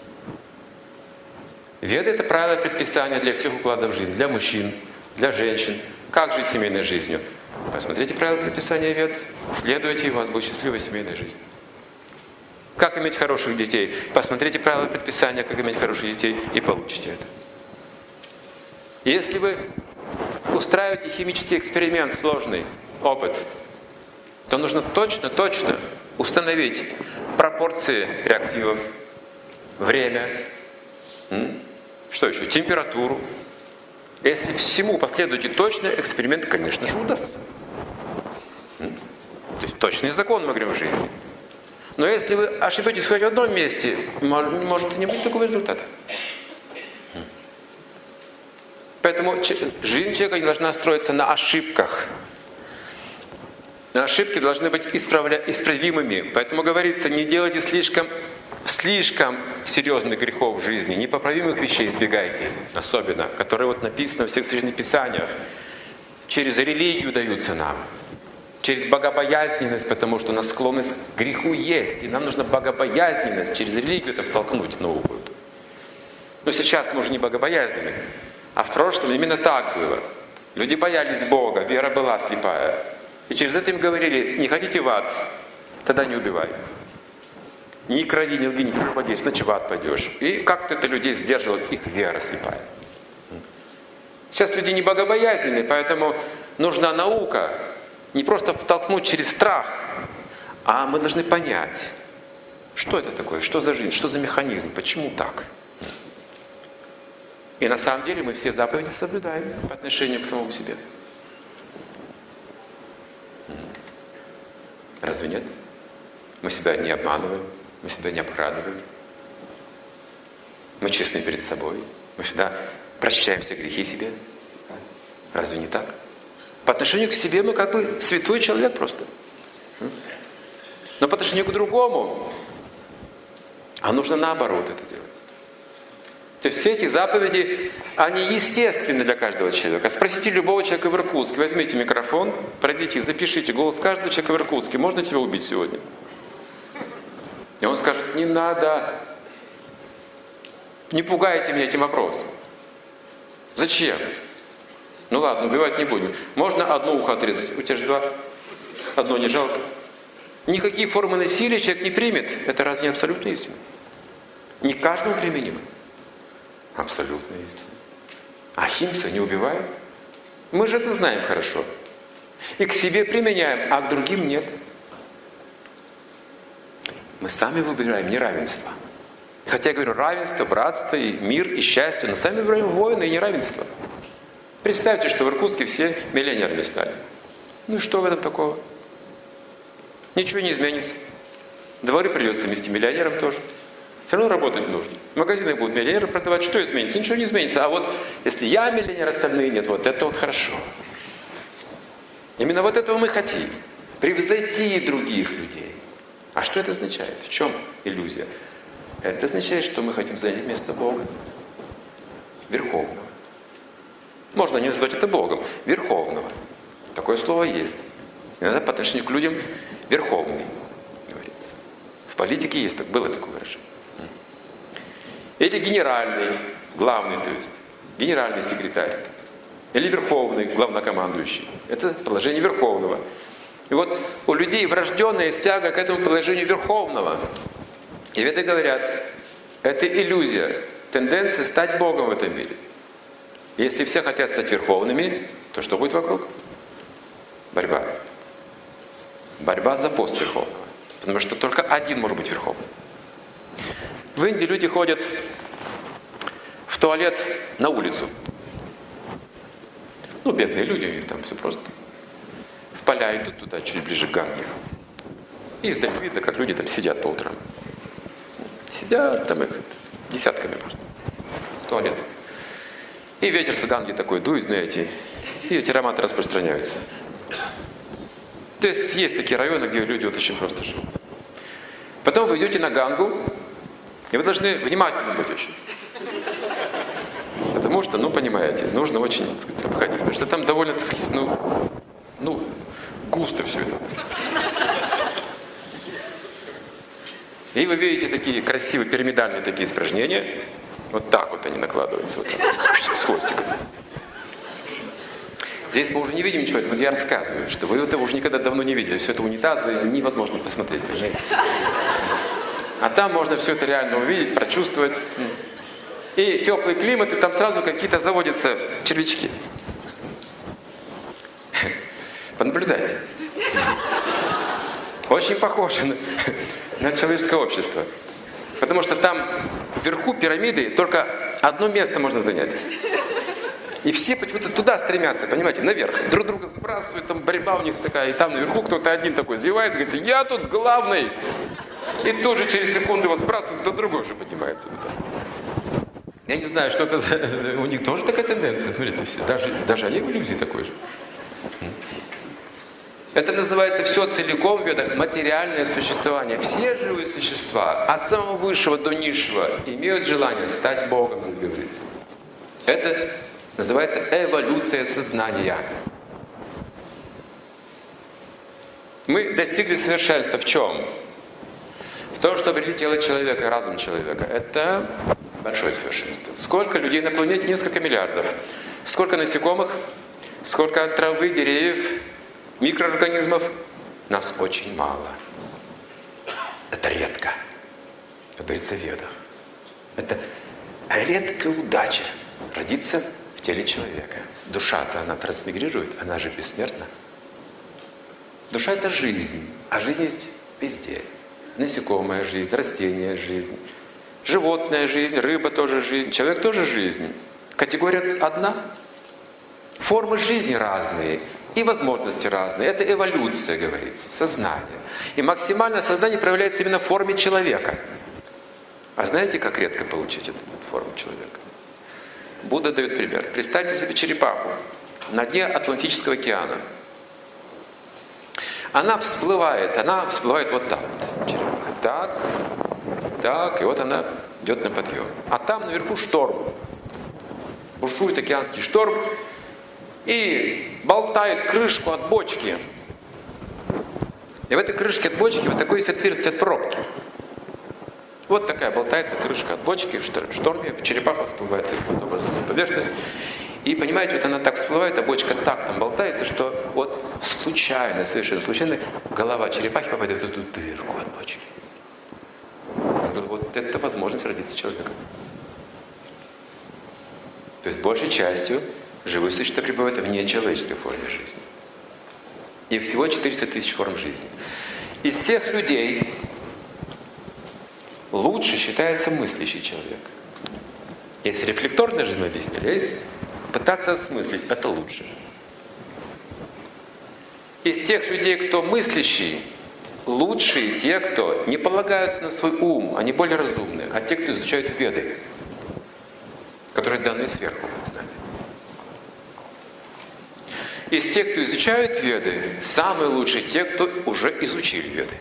Веды — это правила предписания для всех укладов жизни, для мужчин, для женщин. Как жить семейной жизнью? Посмотрите правила предписания вед, следуйте, и у вас будет счастливая семейная жизнь. Как иметь хороших детей? Посмотрите правила предписания, как иметь хороших детей, и получите это. Если вы устраиваете химический эксперимент, сложный опыт, то нужно точно-точно установить пропорции реактивов, время, что еще, температуру. Если всему последуете точно, эксперимент, конечно же, удастся. То есть точный закон, мы говорим, в жизни. Но если вы ошибетесь хоть в одном месте, может не быть такого результата. Поэтому жизнь человека не должна строиться на ошибках. Ошибки должны быть исправля... исправимыми. Поэтому говорится, не делайте слишком, слишком серьезных грехов в жизни, непоправимых вещей избегайте, особенно, которые вот написаны в всех священных писаниях. Через религию даются нам, через богобоязненность, потому что у нас склонность к греху есть, и нам нужно богобоязненность через религию это втолкнуть новую. Но сейчас мы уже не богобоязненность, а в прошлом именно так было. Люди боялись Бога, вера была слепая. И через это им говорили: не хотите в ад, тогда не убивай. Не кради, не лги, не прелюбодействуй, иначе в ад пойдешь. И как-то это людей сдерживало, их вера слепая. Сейчас люди не богобоязненные, поэтому нужна наука. Не просто втолкнуть через страх, а мы должны понять, что это такое, что за жизнь, что за механизм, почему так. И на самом деле мы все заповеди соблюдаем по отношению к самому себе. Разве нет? Мы себя не обманываем, мы себя не обкрадываем. Мы честны перед собой. Мы всегда прощаем все грехи себе. Разве не так? По отношению к себе мы как бы святой человек просто. Но по отношению к другому, а нужно наоборот это делать. То есть все эти заповеди, они естественны для каждого человека. Спросите любого человека в Иркутске, возьмите микрофон, пройдите, запишите голос каждого человека в Иркутске. Можно тебя убить сегодня? И он скажет: не надо, не пугайте меня этим вопросом. Зачем? Ну ладно, убивать не будем. Можно одно ухо отрезать, у тебя же два. Одно не жалко. Никакие формы насилия человек не примет. Это разве не абсолютная истина? Не каждому применимо. Абсолютная истина. Ахимса, не убиваем. Мы же это знаем хорошо. И к себе применяем, а к другим нет. Мы сами выбираем неравенство. Хотя я говорю, равенство, братство, и мир, и счастье, но сами выбираем войны и неравенство. Представьте, что в Иркутске все миллионерами стали. Ну и что в этом такого? Ничего не изменится. Дворы придется вместе миллионерам тоже. Все равно работать нужно. Магазины будут миллионеры продавать. Что изменится? Ничего не изменится. А вот если я миллионер, остальные нет, вот это вот хорошо. Именно вот этого мы хотим. Превзойти других людей. А что это означает? В чем иллюзия? Это означает, что мы хотим занять место Бога. Верховного. Можно не назвать это Богом. Верховного. Такое слово есть. Иногда по отношению к людям верховный, говорится. В политике есть, так было такое выражение. Или генеральный, главный, то есть. Генеральный секретарь. Или верховный, главнокомандующий. Это положение верховного. И вот у людей врожденная есть тяга к этому положению верховного. И веды говорят, это иллюзия, тенденция стать Богом в этом мире. Если все хотят стать верховными, то что будет вокруг? Борьба. Борьба за пост верховного. Потому что только один может быть верховным. В Индии люди ходят в туалет на улицу. Ну, бедные люди, у них там все просто. В поля идут туда, чуть ближе к Ганге. И издали видно, как люди там сидят по утрам. Сидят там их десятками просто. В туалет. И ветер с Ганги такой дует, знаете, и эти ароматы распространяются. То есть есть такие районы, где люди вот очень просто живут. Потом вы идете на Гангу, и вы должны внимательны быть очень. Потому что, ну, понимаете, нужно очень, так сказать, обходить. Потому что там довольно, так сказать, ну, ну, густо все это. И вы видите такие красивые пирамидальные такие испражнения. Вот так вот они накладываются, вот так, с хвостиком. Здесь мы уже не видим ничего, это я рассказываю, что вы это уже никогда давно не видели. Все это унитазы, невозможно посмотреть, понимаете? А там можно все это реально увидеть, прочувствовать. И теплый климат, и там сразу какие-то заводятся червячки. Понаблюдайте. Очень похоже на, на человеческое общество. Потому что там вверху пирамиды только одно место можно занять. И все почему-то туда стремятся, понимаете, наверх. Друг друга сбрасывают, там борьба у них такая. И там наверху кто-то один такой зевается, говорит, я тут главный. И тут же через секунду его сбрасывают, кто другой уже поднимается. Я не знаю, что это за... У них тоже такая тенденция, смотрите, все. Даже, даже они в иллюзии такой же. Это называется все целиком в ведах материальное существование. Все живые существа, от самого высшего до низшего, имеют желание стать Богом, здесь говорится. Это называется эволюция сознания. Мы достигли совершенства в чем? В том, что обрели тело человека, разум человека. Это большое совершенство. Сколько людей на планете? Несколько миллиардов. Сколько насекомых? Сколько травы, деревьев, микроорганизмов? Нас очень мало. Это редко, как говорится в Ведах. Это редкая удача родиться в теле человека. Душа-то, она трансмигрирует, она же бессмертна. Душа — это жизнь, а жизнь есть везде. Насекомая жизнь, растения жизнь, животная жизнь, рыба тоже жизнь, человек тоже жизнь. Категория одна. Формы жизни разные и возможности разные. Это эволюция, говорится, сознание. И максимальное сознание проявляется именно в форме человека. А знаете, как редко получить эту форму человека? Будда дает пример. Представьте себе черепаху на дне Атлантического океана. Она всплывает, она всплывает вот так вот, черепаха. Так, так, и вот она идет на подъем. А там наверху шторм. Бушует океанский шторм и болтает крышку от бочки. И в этой крышке от бочки вот такое есть отверстие от пробки. Вот такая болтается крышка от бочки в шторме, черепаха всплывает таким образом на поверхность. И понимаете, вот она так всплывает, а бочка так там болтается, что вот случайно, совершенно случайно, голова черепахи попадает в эту дырку от бочки. Вот это возможность родиться человеком. То есть большей частью живые существа пребывают в нечеловеческой форме жизни. И всего четыреста тысяч форм жизни. Из всех людей лучше считается мыслящий человек. Если рефлекторная жизнь мы объяснили, а есть пытаться осмыслить, это лучше. Из тех людей, кто мыслящий, лучшие те, кто не полагаются на свой ум, они более разумные, а те, кто изучают Веды, которые даны сверху. Из тех, кто изучают Веды, самые лучшие те, кто уже изучили Веды.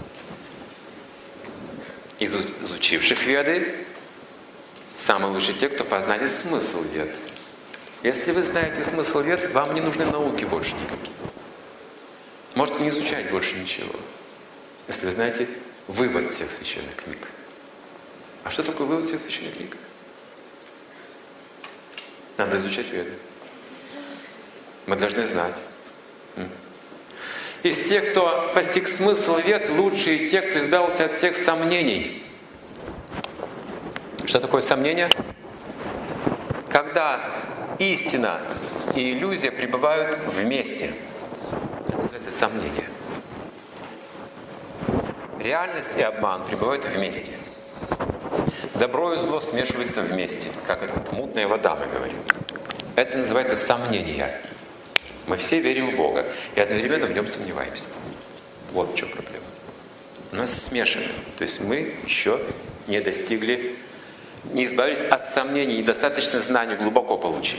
Из изучивших Веды, самые лучшие те, кто познали смысл Вед. Если вы знаете смысл Вед, вам не нужны науки больше никакие. Можете не изучать больше ничего. Если вы знаете вывод всех священных книг. А что такое вывод всех священных книг? Надо изучать Веды. Мы должны знать. Из тех, кто постиг смысл Вед, лучшие те, кто избавился от всех сомнений. Что такое сомнение? Когда истина и иллюзия пребывают вместе. Это называется сомнение. Реальность и обман пребывают вместе. Добро и зло смешиваются вместе, как это мутная вода, мы говорим. Это называется сомнение. Мы все верим в Бога и одновременно в Нем сомневаемся. Вот в чем проблема. У нас смешано. То есть мы еще не достигли, не избавились от сомнений, недостаточно знаний глубоко получили.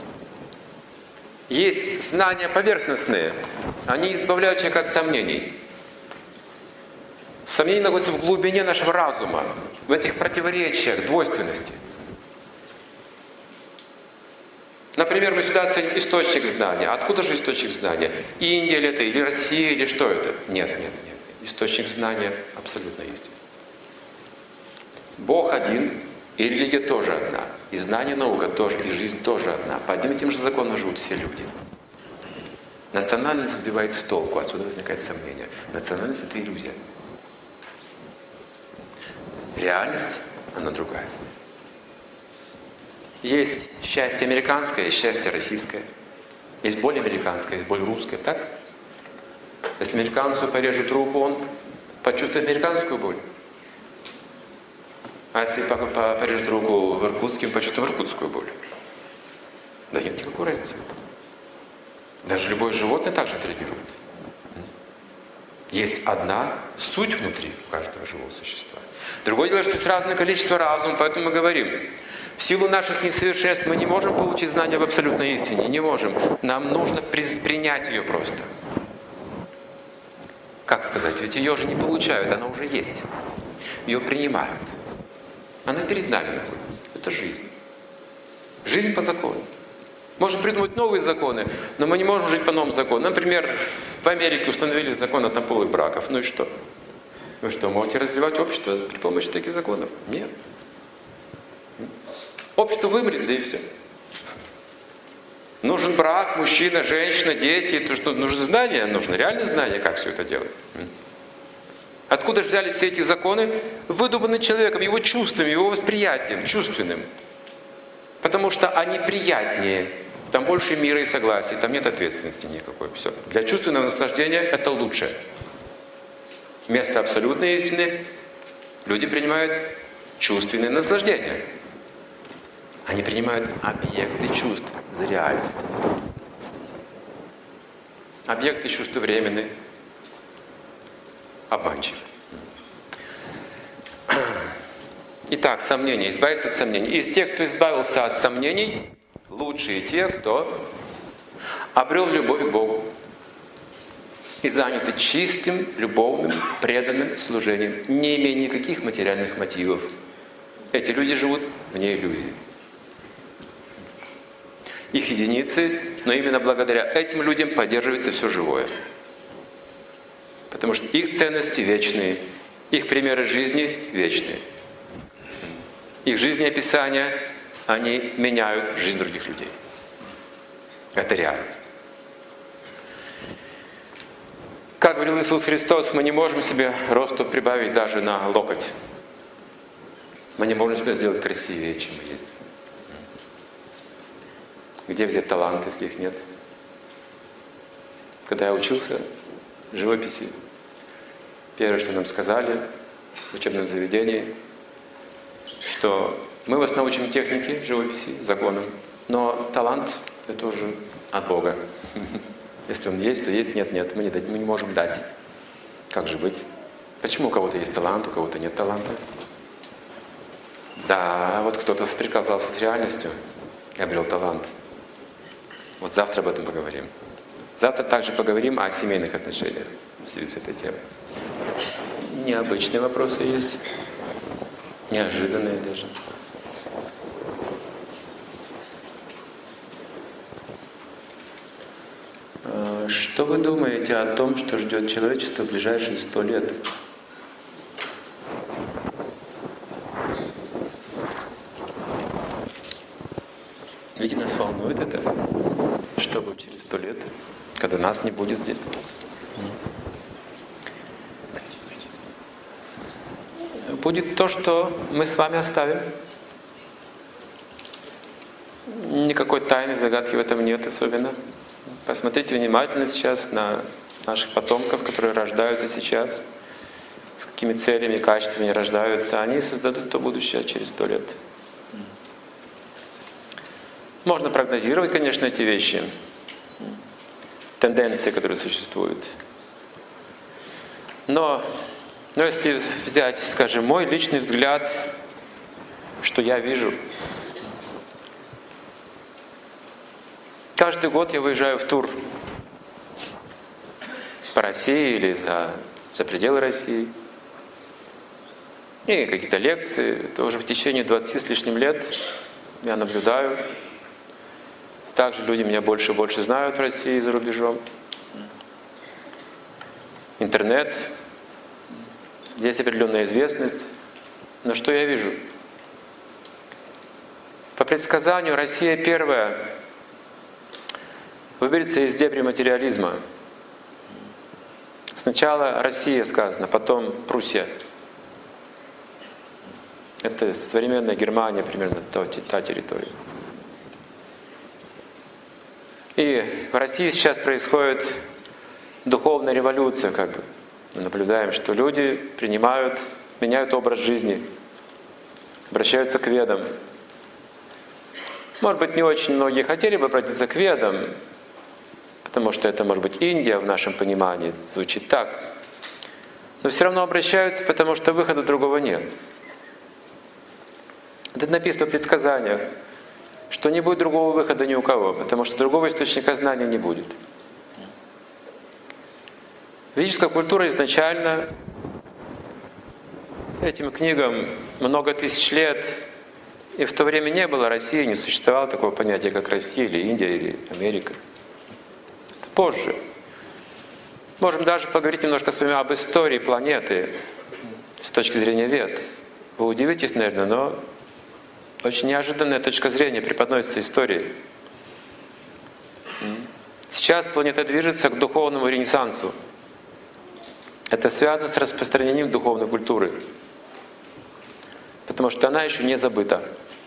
Есть знания поверхностные, они избавляют человека от сомнений. Сомнения находятся в глубине нашего разума, в этих противоречиях, двойственности. Например, мы всегда оценим источник знания. Откуда же источник знания? Индия ли это, или Россия, или что это? Нет, нет, нет. Источник знания абсолютно истинный. Бог один, и религия тоже одна. И знание, наука тоже, и жизнь тоже одна. По одним и тем же законам живут все люди. Национальность сбивает с толку, отсюда возникает сомнение. Национальность — это иллюзия. Реальность, она другая. Есть счастье американское, есть счастье российское. Есть боль американская, есть боль русская, так? Если американцу порежут руку, он почувствует американскую боль. А если порежут руку в Иркутске, он почувствует иркутскую боль. Да нет никакой разницы. Даже любое животное также отреагирует. Есть одна суть внутри каждого живого существа. Другое дело, что есть разное количество разума, поэтому мы говорим, в силу наших несовершенств мы не можем получить знания об абсолютной истине, не можем. Нам нужно принять ее просто. Как сказать? Ведь ее же не получают, она уже есть. Ее принимают. Она перед нами находится. Это жизнь. Жизнь по закону. Можем придумать новые законы, но мы не можем жить по новым законам. Например, в Америке установили закон о однополых браках. Ну и что? Вы что, можете развивать общество при помощи таких законов? Нет. Общество вымрет, да и все. Нужен брак, мужчина, женщина, дети. То, что нужно знание, нужно реальное знание, как все это делать. Откуда же взялись все эти законы? Выдуманы человеком, его чувствами, его восприятием, чувственным. Потому что они приятнее. Там больше мира и согласия, там нет ответственности никакой. Все. Для чувственного наслаждения это лучше. Вместо абсолютной истины люди принимают чувственное наслаждение. Они принимают объекты чувств за реальность. Объекты чувств временные, обманчивы. Итак, сомнения. Избавиться от сомнений. Из тех, кто избавился от сомнений, лучшие те, кто обрел любовь к Богу и заняты чистым, любовным, преданным служением, не имея никаких материальных мотивов. Эти люди живут вне иллюзий. Их единицы, но именно благодаря этим людям поддерживается все живое. Потому что их ценности вечные, их примеры жизни вечные. Их жизнеописания, они меняют жизнь других людей. Это реальность. Как говорил Иисус Христос, мы не можем себе росту прибавить даже на локоть. Мы не можем себя сделать красивее, чем мы есть. Где взять талант, если их нет? Когда я учился живописи, первое, что нам сказали в учебном заведении, что мы вас научим технике живописи, законам, но талант — это уже от Бога. Если он есть, то есть, нет, нет, мы не, мы не можем дать. Как же быть? Почему у кого-то есть талант, у кого-то нет таланта? Да, вот кто-то соприкасался с реальностью и обрел талант. Вот завтра об этом поговорим. Завтра также поговорим о семейных отношениях в связи с этой темой. Необычные вопросы есть, неожиданные даже. Что вы думаете о том, что ждет человечество в ближайшие сто лет? Ведь нас волнует это, что будет через сто лет, когда нас не будет здесь. Будет то, что мы с вами оставим. Никакой тайны, загадки в этом нет особенно. Посмотрите внимательно сейчас на наших потомков, которые рождаются сейчас, с какими целями, качествами рождаются. Они создадут то будущее через сто лет. Можно прогнозировать, конечно, эти вещи, тенденции, которые существуют. Но, но если взять, скажем, мой личный взгляд, что я вижу, каждый год я выезжаю в тур по России или за, за пределы России. И какие-то лекции. Это уже в течение двадцати с лишним лет я наблюдаю. Также люди меня больше и больше знают в России и за рубежом. Интернет. Есть определенная известность. Но что я вижу? По предсказанию, Россия первая выберется из дебри материализма. Сначала Россия сказано, потом Пруссия. Это современная Германия, примерно та, та территория. И в России сейчас происходит духовная революция, как бы. Мы наблюдаем, что люди принимают, меняют образ жизни, обращаются к ведам. Может быть, не очень многие хотели бы обратиться к ведам, потому что это, может быть, Индия в нашем понимании, звучит так. Но все равно обращаются, потому что выхода другого нет. Это написано в предсказаниях, что не будет другого выхода ни у кого, потому что другого источника знания не будет. Ведическая культура изначально этим книгам много тысяч лет, и в то время не было России, не существовало такого понятия, как Россия или Индия или Америка. Это позже. Можем даже поговорить немножко с вами об истории планеты с точки зрения вед. Вы удивитесь, наверное, но очень неожиданная точка зрения преподносится истории. Сейчас планета движется к духовному ренессансу. Это связано с распространением духовной культуры, потому что она еще не забыта.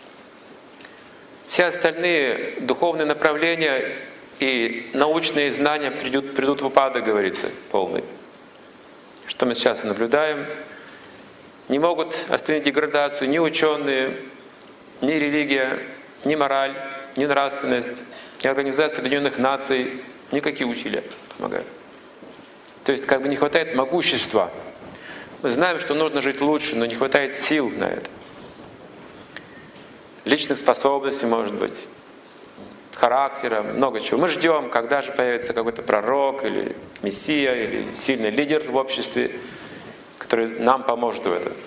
Все остальные духовные направления и научные знания придут, придут в упадок, говорится, полный. Что мы сейчас наблюдаем. Не могут остановить деградацию ни ученые, ни религия, ни мораль, ни нравственность, ни Организация Объединенных Наций, никакие усилия помогают. То есть как бы не хватает могущества. Мы знаем, что нужно жить лучше, но не хватает сил на это. Личных способностей, может быть, характера, много чего. Мы ждем, когда же появится какой-то пророк или мессия, или сильный лидер в обществе, который нам поможет в этом.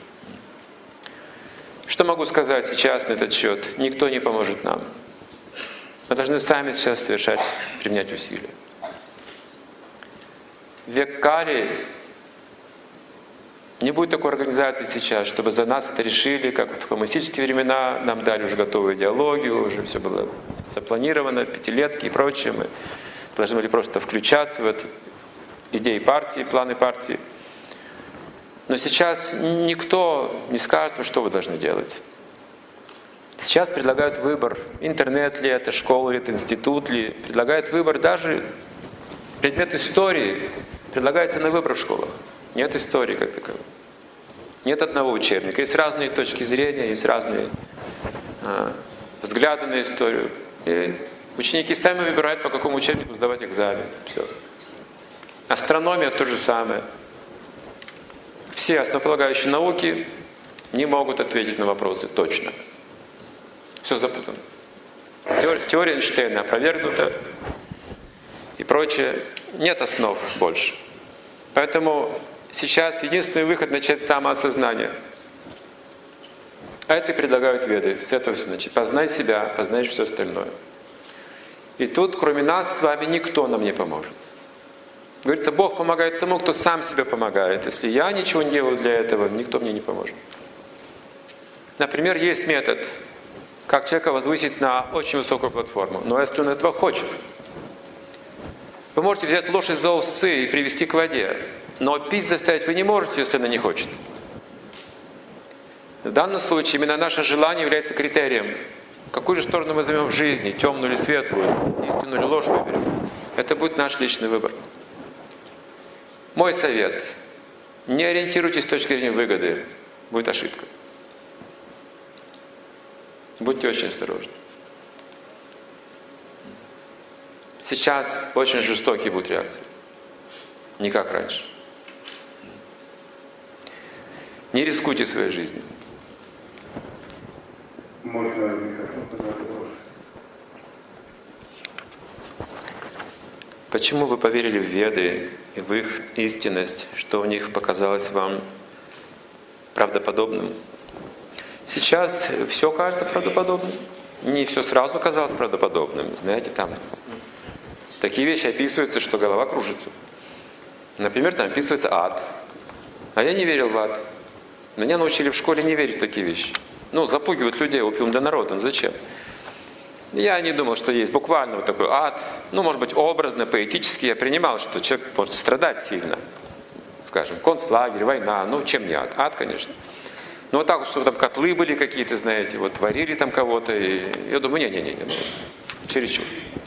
Что могу сказать сейчас на этот счет? Никто не поможет нам. Мы должны сами сейчас совершать, применять усилия. В век Кали не будет такой организации сейчас, чтобы за нас это решили, как вот в коммунистические времена нам дали уже готовую идеологию, уже все было запланировано, пятилетки и прочее. Мы должны были просто включаться в это, идеи партии, планы партии. Но сейчас никто не скажет, что вы должны делать. Сейчас предлагают выбор, интернет ли это, школа ли это, институт ли. Предлагают выбор даже предмет истории. Предлагается на выбор в школах. Нет истории как таковой. Нет одного учебника. Есть разные точки зрения, есть разные э, взгляды на историю. И ученики сами выбирают, по какому учебнику сдавать экзамен. Все. Астрономия то же самое. Все основополагающие науки не могут ответить на вопросы точно. Все запутано. Теория, теория Эйнштейна опровергнута и прочее. Нет основ больше. Поэтому сейчас единственный выход — начать с самоосознания. А это и предлагают Веды. С этого все начать. Познай себя, познай все остальное. И тут, кроме нас, с вами никто нам не поможет. Говорится, Бог помогает тому, кто сам себе помогает. Если я ничего не делаю для этого, никто мне не поможет. Например, есть метод, как человека возвысить на очень высокую платформу. Но если он этого хочет, вы можете взять лошадь за усы и привести к воде, но пить заставить вы не можете, если она не хочет. В данном случае именно наше желание является критерием. Какую же сторону мы займем в жизни, темную или светлую, истинную или ложь выберем. Это будет наш личный выбор. Мой совет: не ориентируйтесь с точки зрения выгоды, будет ошибка. Будьте очень осторожны. Сейчас очень жестокие будут реакции. Не как раньше. Не рискуйте своей жизнью. Можно микрофон задать вопрос? Почему вы поверили в Веды и в их истинность, что в них показалось вам правдоподобным? Сейчас все кажется правдоподобным. Не все сразу казалось правдоподобным. Знаете, там такие вещи описываются, что голова кружится. Например, там описывается ад. А я не верил в ад. Меня научили в школе не верить в такие вещи. Ну, запугивают людей, опиум для народа. Ну зачем? Я не думал, что есть буквально вот такой ад. Ну, может быть, образно, поэтически я принимал, что человек может страдать сильно. Скажем, концлагерь, война. Ну, чем не ад? Ад, конечно. Но вот так вот, чтобы там котлы были какие-то, знаете, вот варили там кого-то. И я думаю, не-не-не, чересчур.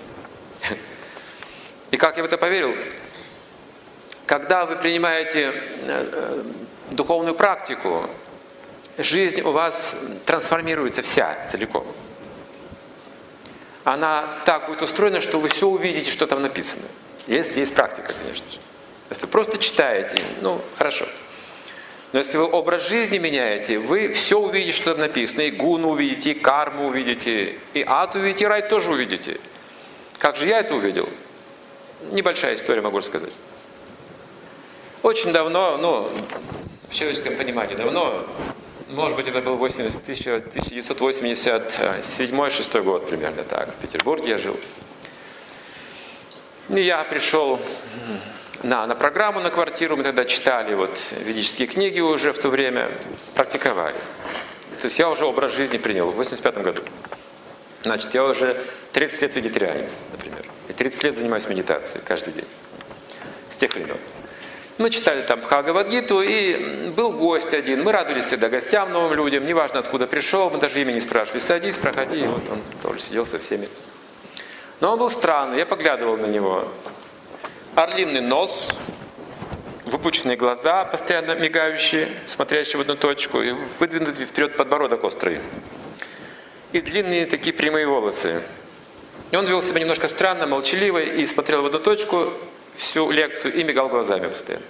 И как я в это поверил? Когда вы принимаете духовную практику, жизнь у вас трансформируется вся, целиком. Она так будет устроена, что вы все увидите, что там написано. Если есть практика, конечно же. Если вы просто читаете, ну, хорошо. Но если вы образ жизни меняете, вы все увидите, что там написано. И гуну увидите, и карму увидите, и ад увидите, и рай тоже увидите. Как же я это увидел? Небольшая история, могу рассказать. Очень давно, ну, в человеческом понимании давно, может быть, это был тысяча девятьсот восемьдесят седьмой — шестой год примерно так. В Петербурге я жил. И я пришел на, на программу, на квартиру. Мы тогда читали вот ведические книги уже в то время, практиковали. То есть я уже образ жизни принял в восемьдесят пятом году. Значит, я уже тридцать лет вегетарианец, например. тридцать лет занимаюсь медитацией каждый день. С тех времен. Мы читали там Бхагавад-гиту, и был гость один. Мы радовались всегда гостям, новым людям, неважно откуда пришел, мы даже имя не спрашивали. Садись, проходи, и вот он тоже сидел со всеми. Но он был странный, я поглядывал на него. Орлиный нос, выпученные глаза, постоянно мигающие, смотрящие в одну точку, и выдвинутый вперед подбородок острый. И длинные такие прямые волосы. И он вел себя немножко странно, молчаливо, и смотрел в одну точку всю лекцию и мигал глазами постоянно.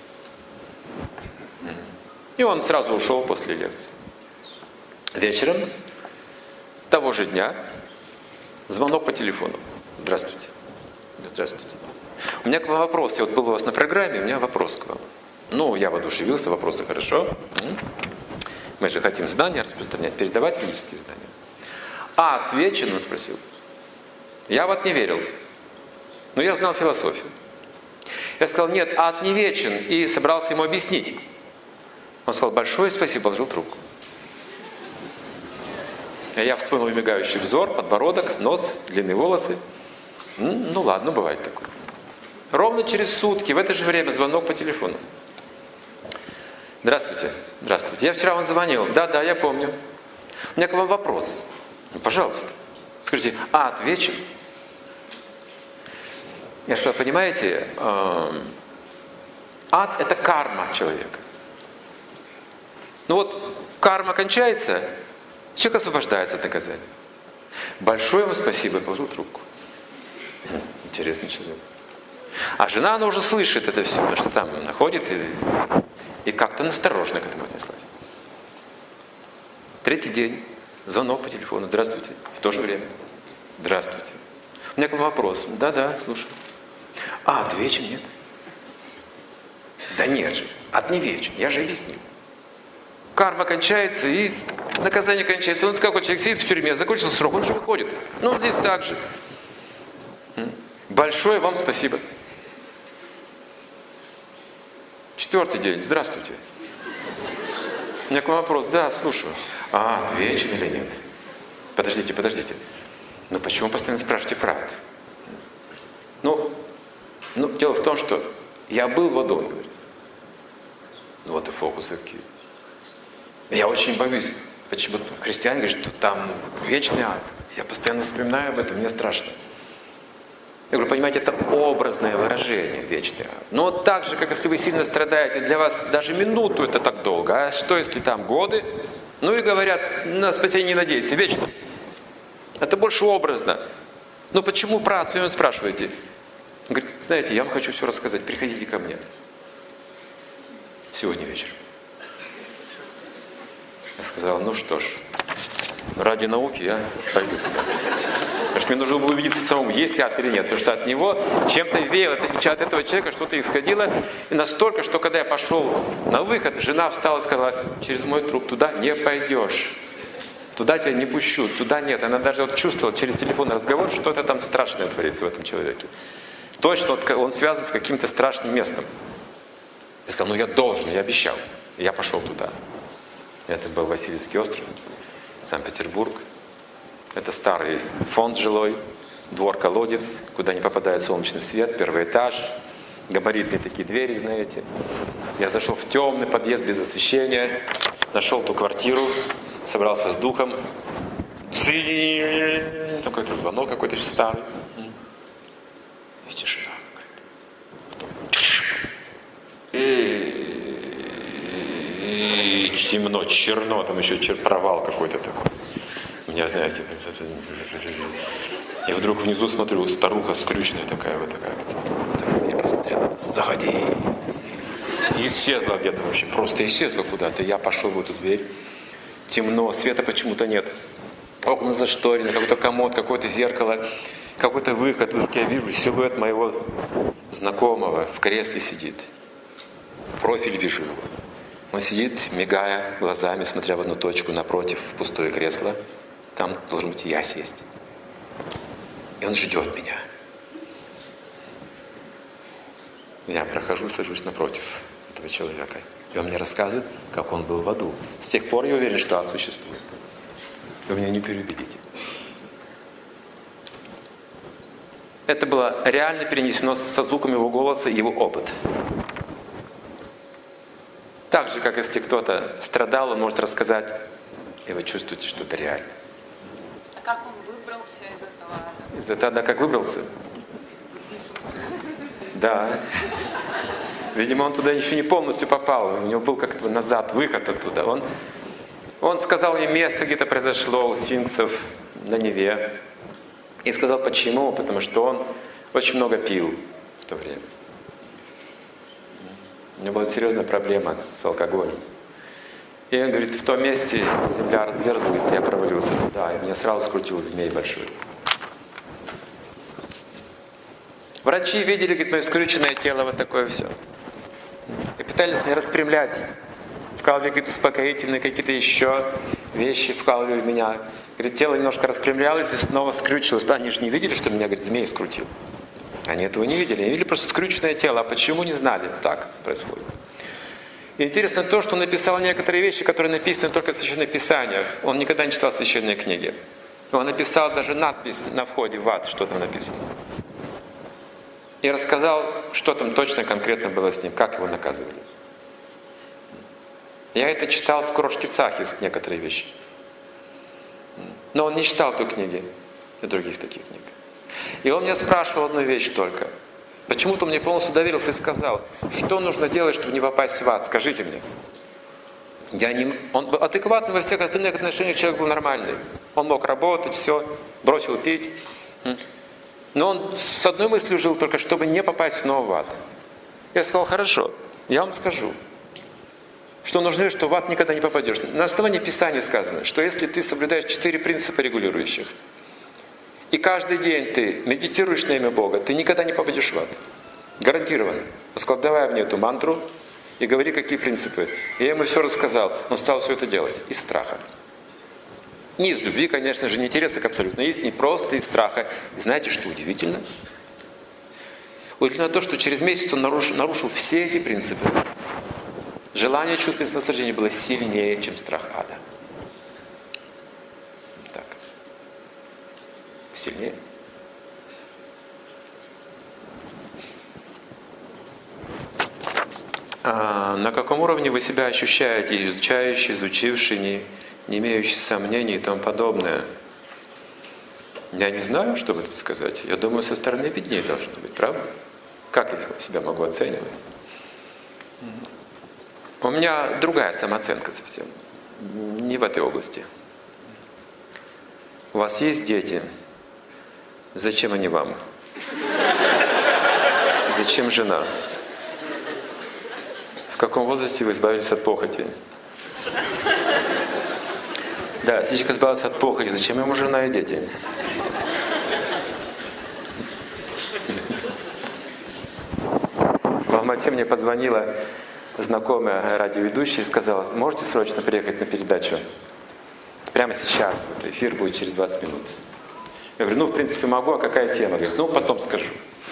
И он сразу ушел после лекции. Вечером того же дня звонок по телефону. Здравствуйте. Здравствуйте. У меня к вам вопрос. Я вот был у вас на программе, у меня вопрос к вам. Ну, я воодушевился, вопросы хорошо. Мы же хотим знания распространять, передавать физические знания. А отвечен, он спросил. Я вот не верил. Но я знал философию. Я сказал, нет, ад не вечен, и собрался ему объяснить. Он сказал, большое спасибо, положил трубку. А я вспомнил мигающий взор, подбородок, нос, длинные волосы. Ну ладно, бывает такое. Ровно через сутки, в это же время, звонок по телефону. Здравствуйте, здравствуйте. Я вчера вам звонил. Да, да, я помню. У меня к вам вопрос. Ну, пожалуйста. Скажите, ад вечен? Я что, понимаете, э, ад – это карма человека. Ну вот, карма кончается, человек освобождается от наказания. Большое вам спасибо, я положил трубку. Интересный человек. А жена, она уже слышит это все, потому что там находит и, и как-то настороженно к этому отнеслась. Третий день, звонок по телефону. Здравствуйте. В то же время. Здравствуйте. У меня к вам вопрос. Да-да, слушаю. А, ад вечен, нет? Да нет же, ад не вечен, я же объяснил. Карма кончается, и наказание кончается. Вот как вот человек сидит в тюрьме, закончился срок, он же выходит. Ну, вот здесь так же. Большое вам спасибо. Четвертый день, здравствуйте. У меня к вам вопрос. Да, слушаю. А, ад вечен или нет? Подождите, подождите. Ну, почему вы постоянно спрашиваете про ад? Ну, ну, дело в том, что я был в аду, он говорит. Ну вот и фокусы какие. Я очень боюсь. Почему христиане говорят, что там вечный ад. Я постоянно вспоминаю об этом, мне страшно. Я говорю, понимаете, это образное выражение, вечный ад. Но вот так же, как если вы сильно страдаете, для вас даже минуту это так долго. А что, если там годы? Ну и говорят, на спасение не надейся, вечно. Это больше образно. Ну почему про ад, вы меня спрашиваете? Он говорит, знаете, я вам хочу все рассказать, приходите ко мне. Сегодня вечером. Я сказал, ну что ж, ради науки я пойду. Потому что мне нужно было убедиться самому, есть ад или нет. Потому что от него чем-то веяло, от этого человека что-то исходило. И настолько, что когда я пошел на выход, жена встала и сказала, через мой труп туда не пойдешь. Туда тебя не пущу, туда нет. Она даже вот чувствовала через телефонный разговор, что что-то там страшное творится в этом человеке. Точно он связан с каким-то страшным местом. Я сказал, ну я должен, я обещал. И я пошел туда. Это был Васильевский остров, Санкт-Петербург. Это старый фонд жилой, двор-колодец, куда не попадает солнечный свет, первый этаж. Габаритные такие двери, знаете. Я зашел в темный подъезд без освещения, нашел ту квартиру, собрался с духом. Какой-то звонок какой-то старый. И тишина. И, и темно, черно, там еще провал какой-то такой. Меня, знаете, и вдруг внизу смотрю, старуха скрюченная такая вот, такая вот. Так меня посмотрела, заходи. И исчезла где-то вообще, просто исчезла куда-то. Я пошел в эту дверь. Темно, света почему-то нет. Окна зашторены, какой-то комод, какое-то зеркало, какой-то выход. Вдруг я вижу силуэт моего знакомого в кресле сидит. Профиль вижу его. Он сидит, мигая глазами, смотря в одну точку напротив, в пустое кресло. Там должен быть я сесть. И он ждет меня. Я прохожу, сажусь напротив этого человека. И он мне рассказывает, как он был в аду. С тех пор я уверен, что ад существует. Вы меня не переубедите. Это было реально перенесено со звуком его голоса и его опыт. Так же, как если кто-то страдал, он может рассказать, и вы чувствуете, что это реально. А как он выбрался из этого ада? Из этого ада как выбрался? Да. Видимо, он туда еще не полностью попал. У него был как-то назад выход оттуда. Он, он сказал мне место, где это произошло, у сфинксов на Неве. И сказал, почему? Потому что он очень много пил в то время. У него была серьезная проблема с алкоголем. И он говорит, в том месте земля разверзлась, я провалился туда, и меня сразу скрутил змей большой. Врачи видели, говорит, мое скрюченное тело, вот такое все. И пытались меня распрямлять. Вкалывали какие-то успокоительные, какие-то еще вещи вкалывали в меня. Говорит, тело немножко распрямлялось и снова скрючилось. Они же не видели, что меня, говорит, змей скрутил. Они этого не видели. Они видели просто скрюченное тело. А почему, не знали. Так происходит. И интересно то, что он написал некоторые вещи, которые написаны только в Священных Писаниях. Он никогда не читал священные книги. Он написал даже надпись на входе в ад, что там написано. И рассказал, что там точно конкретно было с ним, как его наказывали. Я это читал в Крошке Цахис, некоторые вещи. Но он не читал той книги и других таких книг. И он меня спрашивал одну вещь только. Почему-то мне полностью доверился и сказал, что нужно делать, чтобы не попасть в ад, скажите мне. Я не... Он был адекватный во всех остальных отношениях, человек был нормальный. Он мог работать, все, бросил пить. Но он с одной мыслью жил только, чтобы не попасть снова в ад. Я сказал, хорошо, я вам скажу, что нужно, что в ад никогда не попадешь. На основании Писания сказано, что если ты соблюдаешь четыре принципа регулирующих, и каждый день ты медитируешь на имя Бога, ты никогда не попадешь в ад. Гарантированно. Складывай мне эту мантру и говори, какие принципы. И я ему все рассказал. Он стал все это делать из страха. Не из любви, конечно же, не интереса к абсолютной истине, просто из страха. И знаете, что удивительно? Удивительно то, что через месяц он нарушил, нарушил все эти принципы. Желание чувственных наслаждений было сильнее, чем страх ада. Так. Сильнее. А на каком уровне вы себя ощущаете, изучающий, изучивший, не, не имеющий сомнений и тому подобное? Я не знаю, что бы тут сказать. Я думаю, со стороны виднее должно быть, правда? Как я себя могу оценивать? У меня другая самооценка совсем. Не в этой области. У вас есть дети? Зачем они вам? Зачем жена? В каком возрасте вы избавились от похоти? Да, если человек избавился от похоти, зачем ему жена и дети? В Алмате мне позвонила знакомая радиоведущая и сказала, можете срочно приехать на передачу? Прямо сейчас, вот эфир будет через двадцать минут. Я говорю, ну, в принципе, могу, а какая тема? Говорит, ну, потом скажу.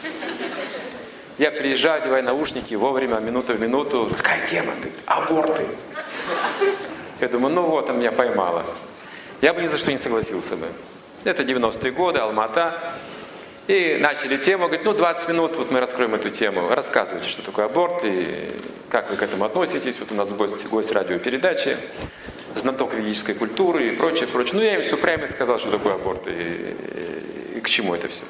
Я приезжаю, одеваю наушники, вовремя, минута в минуту. Какая тема? Говорит, аборты. Я думаю, ну вот, она меня поймала. Я бы ни за что не согласился бы. Это девяностые годы, Алма-Ата. И начали тему, говорит, ну двадцать минут, вот мы раскроем эту тему. Рассказывайте, что такое аборт и как вы к этому относитесь. Вот у нас гость, гость радиопередачи, знаток ведической культуры и прочее, прочее. Ну я им все прямо сказал, что такое аборт и, и, и к чему это все.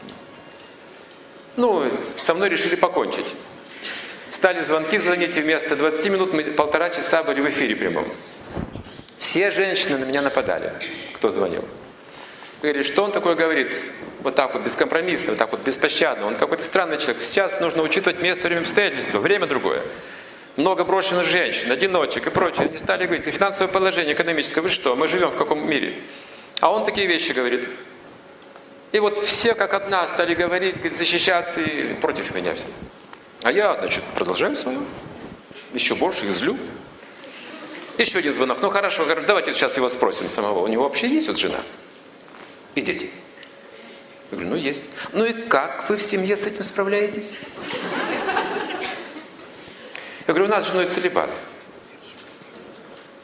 Ну, со мной решили покончить. Стали звонки звонить, и вместо двадцати минут мы полтора часа были в эфире прямом. Все женщины на меня нападали, кто звонил. Говорит, что он такое говорит? Вот так вот бескомпромиссно, вот так вот беспощадно. Он какой-то странный человек. Сейчас нужно учитывать место, время, обстоятельства, время другое. Много брошенных женщин, одиночек и прочее. Они стали говорить, финансовое положение экономическое. Вы что, мы живем в каком мире? А он такие вещи говорит. И вот все как одна стали говорить, говорит, защищаться и против меня все. А я, значит, продолжаю свое. Еще больше их злю. Еще один звонок. Ну хорошо, говорю, давайте сейчас его спросим самого. У него вообще есть вот жена? И дети? Я говорю, ну есть. Ну и как вы в семье с этим справляетесь? Я говорю, у нас с женой целибат.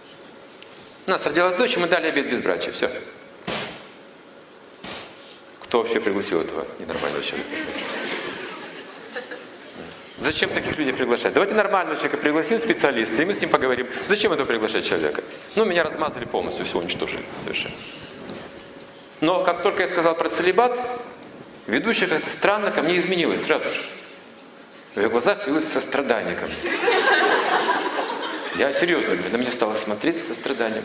У нас родилась дочь, и мы дали обет безбрачия. Все. Кто вообще пригласил этого ненормального человека? Зачем таких людей приглашать? Давайте нормального человека пригласим, специалиста, и мы с ним поговорим. Зачем этого приглашать человека? Ну, меня размазали полностью, все уничтожили совершенно. Но как только я сказал про целибат, ведущая как-то странно ко мне изменилась сразу же. В ее глазах появилось сострадание ко мне. Я серьезно говорю, на меня стало смотреть с состраданием.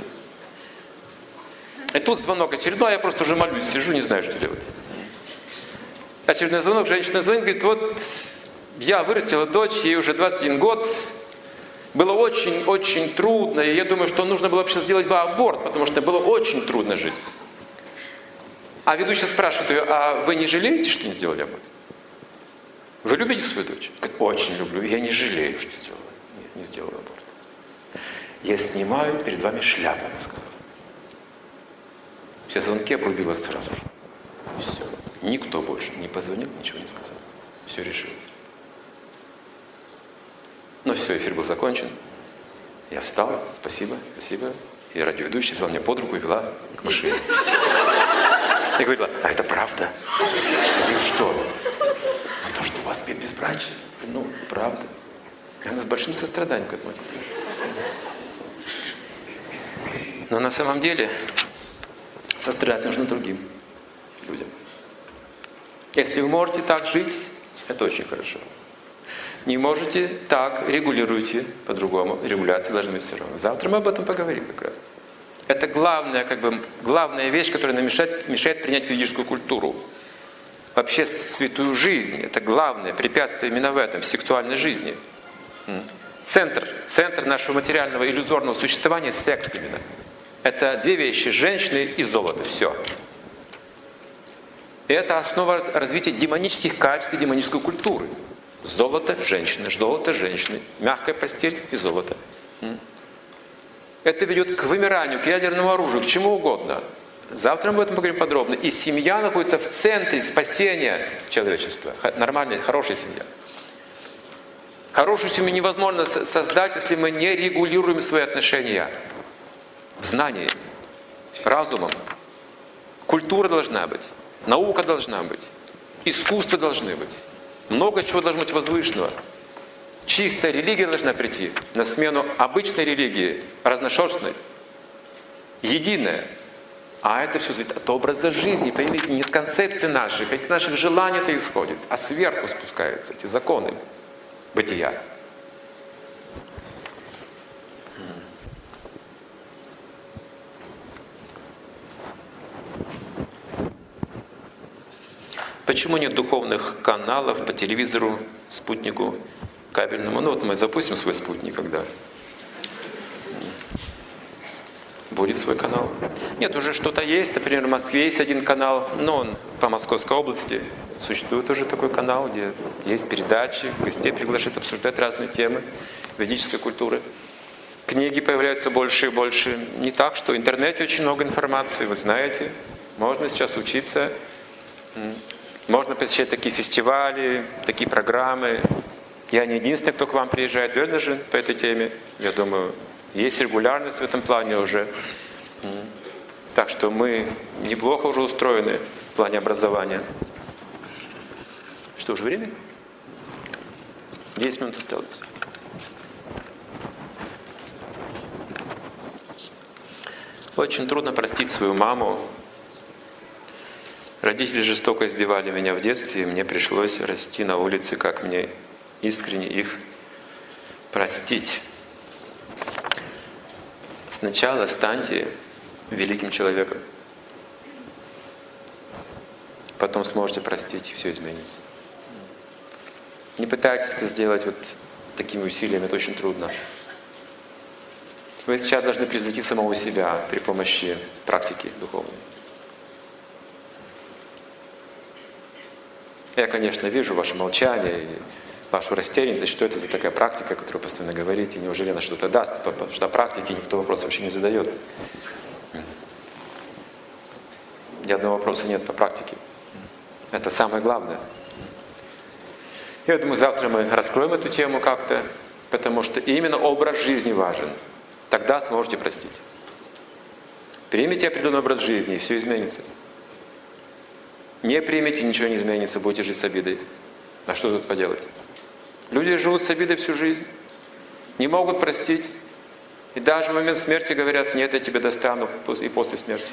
И тут звонок очередной, я просто уже молюсь, сижу, не знаю, что делать. Очередной звонок, женщина звонит, говорит, вот я вырастила дочь, ей уже двадцать один год. Было очень-очень трудно, и я думаю, что нужно было вообще сделать бы аборт, потому что было очень трудно жить. А ведущая спрашивает ее, а вы не жалеете, что не сделали аборт? Вы любите свою дочь? Говорит, очень люблю, я не жалею, что сделала. Нет, не сделала аборт. Я снимаю перед вами шляпу, она сказала. Все звонки обрубила сразу же. Все. Никто больше не позвонил, ничего не сказал. Все решилось. Ну все, эфир был закончен. Я встал, спасибо, спасибо. И радиоведущий взял меня под руку и вела к машине. И говорила, а это правда? Я говорю, что? Ну то, что у вас безбрачие. Ну, правда. И она с большим состраданием к этому отнеслась. Но на самом деле сострадать нужно другим людям. Если вы можете так жить, это очень хорошо. Не можете так, регулируйте по-другому. Регуляции должны быть все равно. Завтра мы об этом поговорим как раз. Это главная, как бы, главная вещь, которая нам мешает, мешает принять ведическую культуру. Вообще святую жизнь. Это главное препятствие именно в этом, в сексуальной жизни. Центр, центр нашего материального иллюзорного существования – секс именно. Это две вещи – женщины и золото. Все. И это основа развития демонических качеств и демонической культуры. Золото, женщины, золото, женщины, мягкая постель и золото. Это ведет к вымиранию, к ядерному оружию, к чему угодно. Завтра мы об этом поговорим подробно. И семья находится в центре спасения человечества. Нормальная, хорошая семья. Хорошую семью невозможно создать, если мы не регулируем свои отношения. В знании, разумом. Культура должна быть, наука должна быть, искусство должны быть. Много чего должно быть возвышенного. Чистая религия должна прийти на смену обычной религии, разношерстной, единая. А это все зависит от образа жизни. Поймите, не от концепции наших, от наших желаний это исходит, а сверху спускаются эти законы бытия. Почему нет духовных каналов по телевизору, спутнику, кабельному? Ну вот мы запустим свой спутник, когда будет свой канал. Нет, уже что-то есть. Например, в Москве есть один канал, но он по Московской области. Существует уже такой канал, где есть передачи, гостей приглашают обсуждать разные темы ведической культуры. Книги появляются больше и больше. Не так, что в интернете очень много информации, вы знаете. Можно сейчас учиться. Можно посещать такие фестивали, такие программы. Я не единственный, кто к вам приезжает, верно же, по этой теме. Я думаю, есть регулярность в этом плане уже. Так что мы неплохо уже устроены в плане образования. Что же, время? десять минут осталось. Очень трудно простить свою маму. Родители жестоко избивали меня в детстве, и мне пришлось расти на улице, как мне искренне их простить. Сначала станьте великим человеком. Потом сможете простить, и все изменится. Не пытайтесь это сделать вот такими усилиями, это очень трудно. Вы сейчас должны превзойти самого себя при помощи практики духовной. Я, конечно, вижу ваше молчание и вашу растерянность, что это за такая практика, которую вы постоянно говорите, неужели она что-то даст, потому что о практике никто вопрос вообще не задает. Ни одного вопроса нет по практике. Это самое главное. Я думаю, завтра мы раскроем эту тему как-то, потому что именно образ жизни важен. Тогда сможете простить. Примите определенный образ жизни, и все изменится. Не примете, ничего не изменится, будете жить с обидой. А что тут поделать? Люди живут с обидой всю жизнь, не могут простить. И даже в момент смерти говорят: нет, я тебя достану и после смерти.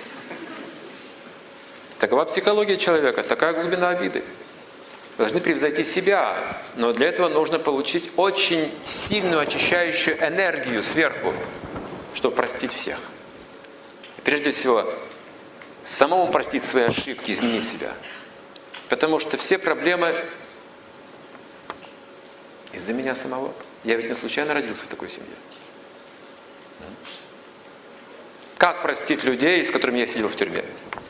Такова психология человека, такая глубина обиды. Вы должны превзойти себя, но для этого нужно получить очень сильную очищающую энергию сверху, чтобы простить всех. И прежде всего, самому простить свои ошибки, изменить себя. Потому что все проблемы из-за меня самого. Я ведь не случайно родился в такой семье. Как простить людей, с которыми я сидел в тюрьме?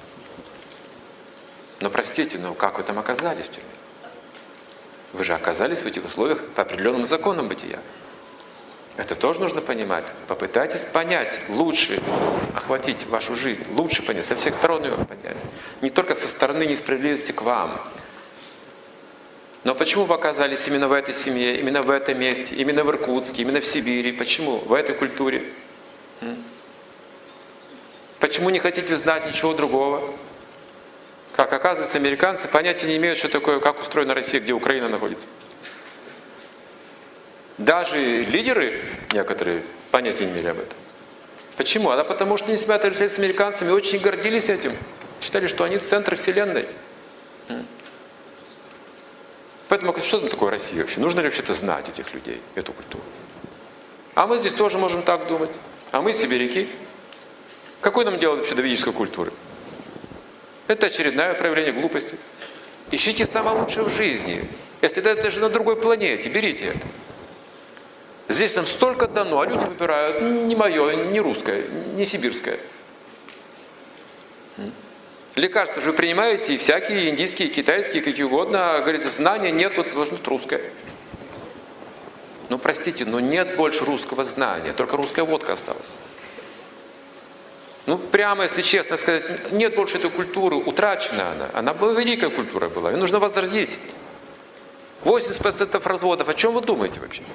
Но простите, но как вы там оказались в тюрьме? Вы же оказались в этих условиях по определенным законам бытия. Это тоже нужно понимать. Попытайтесь понять, лучше охватить вашу жизнь, лучше понять, со всех сторон ее понять. Не только со стороны несправедливости к вам. Но почему вы оказались именно в этой семье, именно в этом месте, именно в Иркутске, именно в Сибири? Почему? В этой культуре? Почему не хотите знать ничего другого? Как оказывается, американцы понятия не имеют, что такое, как устроена Россия, где Украина находится. Даже лидеры некоторые понятия не имели об этом. Почему? А потому что они себя отождествляли с американцами, очень гордились этим. Считали, что они центр вселенной. Поэтому что за такое Россия вообще? Нужно ли вообще-то знать этих людей, эту культуру? А мы здесь тоже можем так думать. А мы сибиряки. Какое нам дело вообще до ведической культуры? Это очередное проявление глупости. Ищите самое лучшее в жизни. Если это даже на другой планете, берите это. Здесь нам столько дано, а люди выбирают не мое, не русское, не сибирское. Лекарства же вы принимаете, и всякие индийские, китайские, какие угодно. А, говорится, знания нет, вот должно быть русское. Ну, простите, но нет больше русского знания, только русская водка осталась. Ну, прямо, если честно сказать, нет больше этой культуры, утрачена она. Она была великая культура была, ее нужно возродить. восемьдесят процентов разводов, о чем вы думаете вообще?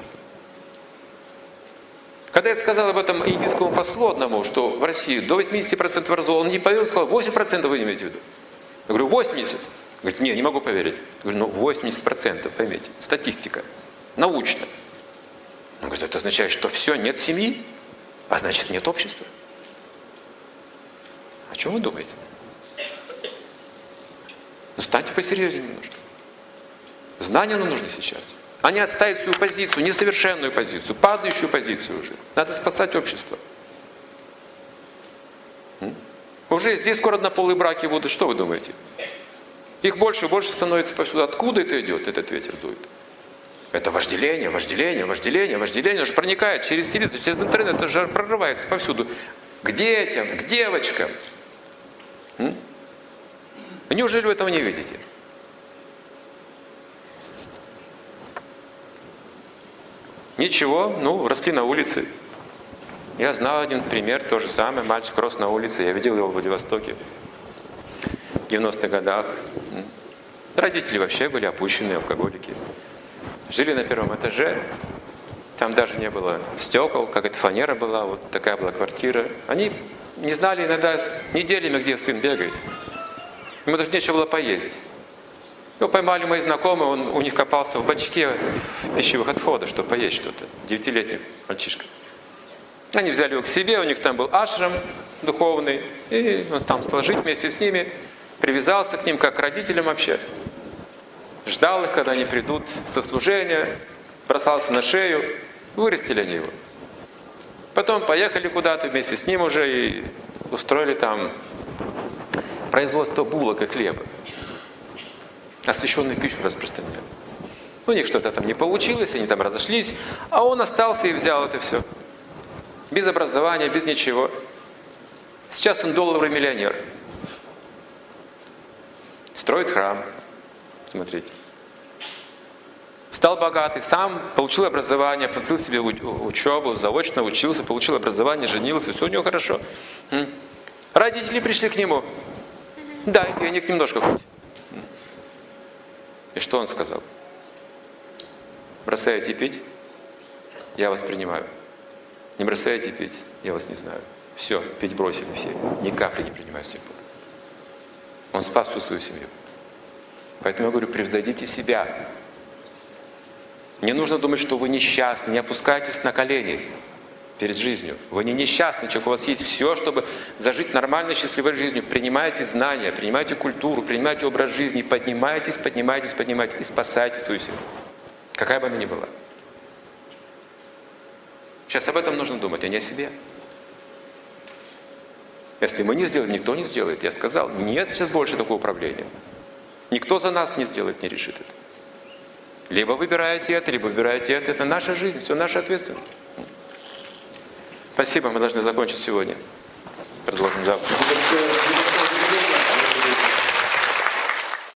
Когда я сказал об этом индийскому послу одному, что в России до восьмидесяти процентов разводов, он не поверил, сказал: восемь процентов вы не имеете в виду? Я говорю: восемьдесят процентов. Говорит: нет, не могу поверить. Я говорю: ну, восемьдесят процентов, поймите, статистика, научно. Он говорит: это означает, что все, нет семьи, а значит, нет общества. О чем вы думаете? Ну, станьте посерьезнее немножко. Знания нам нужны сейчас. А не отставить свою позицию, несовершенную позицию, падающую позицию уже. Надо спасать общество. М? Уже здесь скоро однополые браки будут. Что вы думаете? Их больше и больше становится повсюду. Откуда это идет, этот ветер дует? Это вожделение, вожделение, вожделение, вожделение. Уже проникает через телевизор, через интернет. Это же прорывается повсюду. К детям, к девочкам. М? Неужели вы этого не видите? Ничего, ну, росли на улице. Я знал один пример, то же самое. Мальчик рос на улице, я видел его в Владивостоке в девяностых годах. Родители вообще были опущенные алкоголики. Жили на первом этаже, там даже не было стекол, как эта фанера была, вот такая была квартира. Они не знали иногда неделями, где сын бегает. Ему даже нечего было поесть. Его поймали мои знакомые, он у них копался в бачке в пищевых отходах, чтобы поесть что-то. Девятилетний мальчишка. Они взяли его к себе, у них там был ашрам духовный, и он там стал жить вместе с ними, привязался к ним как к родителям вообще. Ждал их, когда они придут со служения, бросался на шею, вырастили они его. Потом поехали куда-то вместе с ним уже и устроили там производство булок и хлеба. Освященную пищу распространяли. У них что-то там не получилось, они там разошлись, а он остался и взял это все. Без образования, без ничего. Сейчас он долларовый миллионер. Строит храм. Смотрите. Стал богатый, сам получил образование, платил себе учебу, заочно учился, получил образование, женился, все у него хорошо. Родители пришли к нему. Дай денег немножко хоть. И что он сказал? Бросаете пить? Я вас принимаю. Не бросаете пить? Я вас не знаю. Все, пить бросили все. Ни капли не принимаю с тех пор. Он спас всю свою семью. Поэтому я говорю, превзойдите себя. Не нужно думать, что вы несчастны, не опускайтесь на колени перед жизнью. Вы не несчастный человек, у вас есть все, чтобы зажить нормальной, счастливой жизнью. Принимайте знания, принимайте культуру, принимайте образ жизни, поднимайтесь, поднимайтесь, поднимайтесь и спасайте свою семью. Какая бы она ни была. Сейчас об этом нужно думать, а не о себе. Если мы не сделаем, никто не сделает. Я сказал, нет сейчас больше такого управления. Никто за нас не сделает, не решит это. Либо выбираете это, либо выбираете это. Это наша жизнь, все наша ответственность. Спасибо, мы должны закончить сегодня. Продолжим завтра.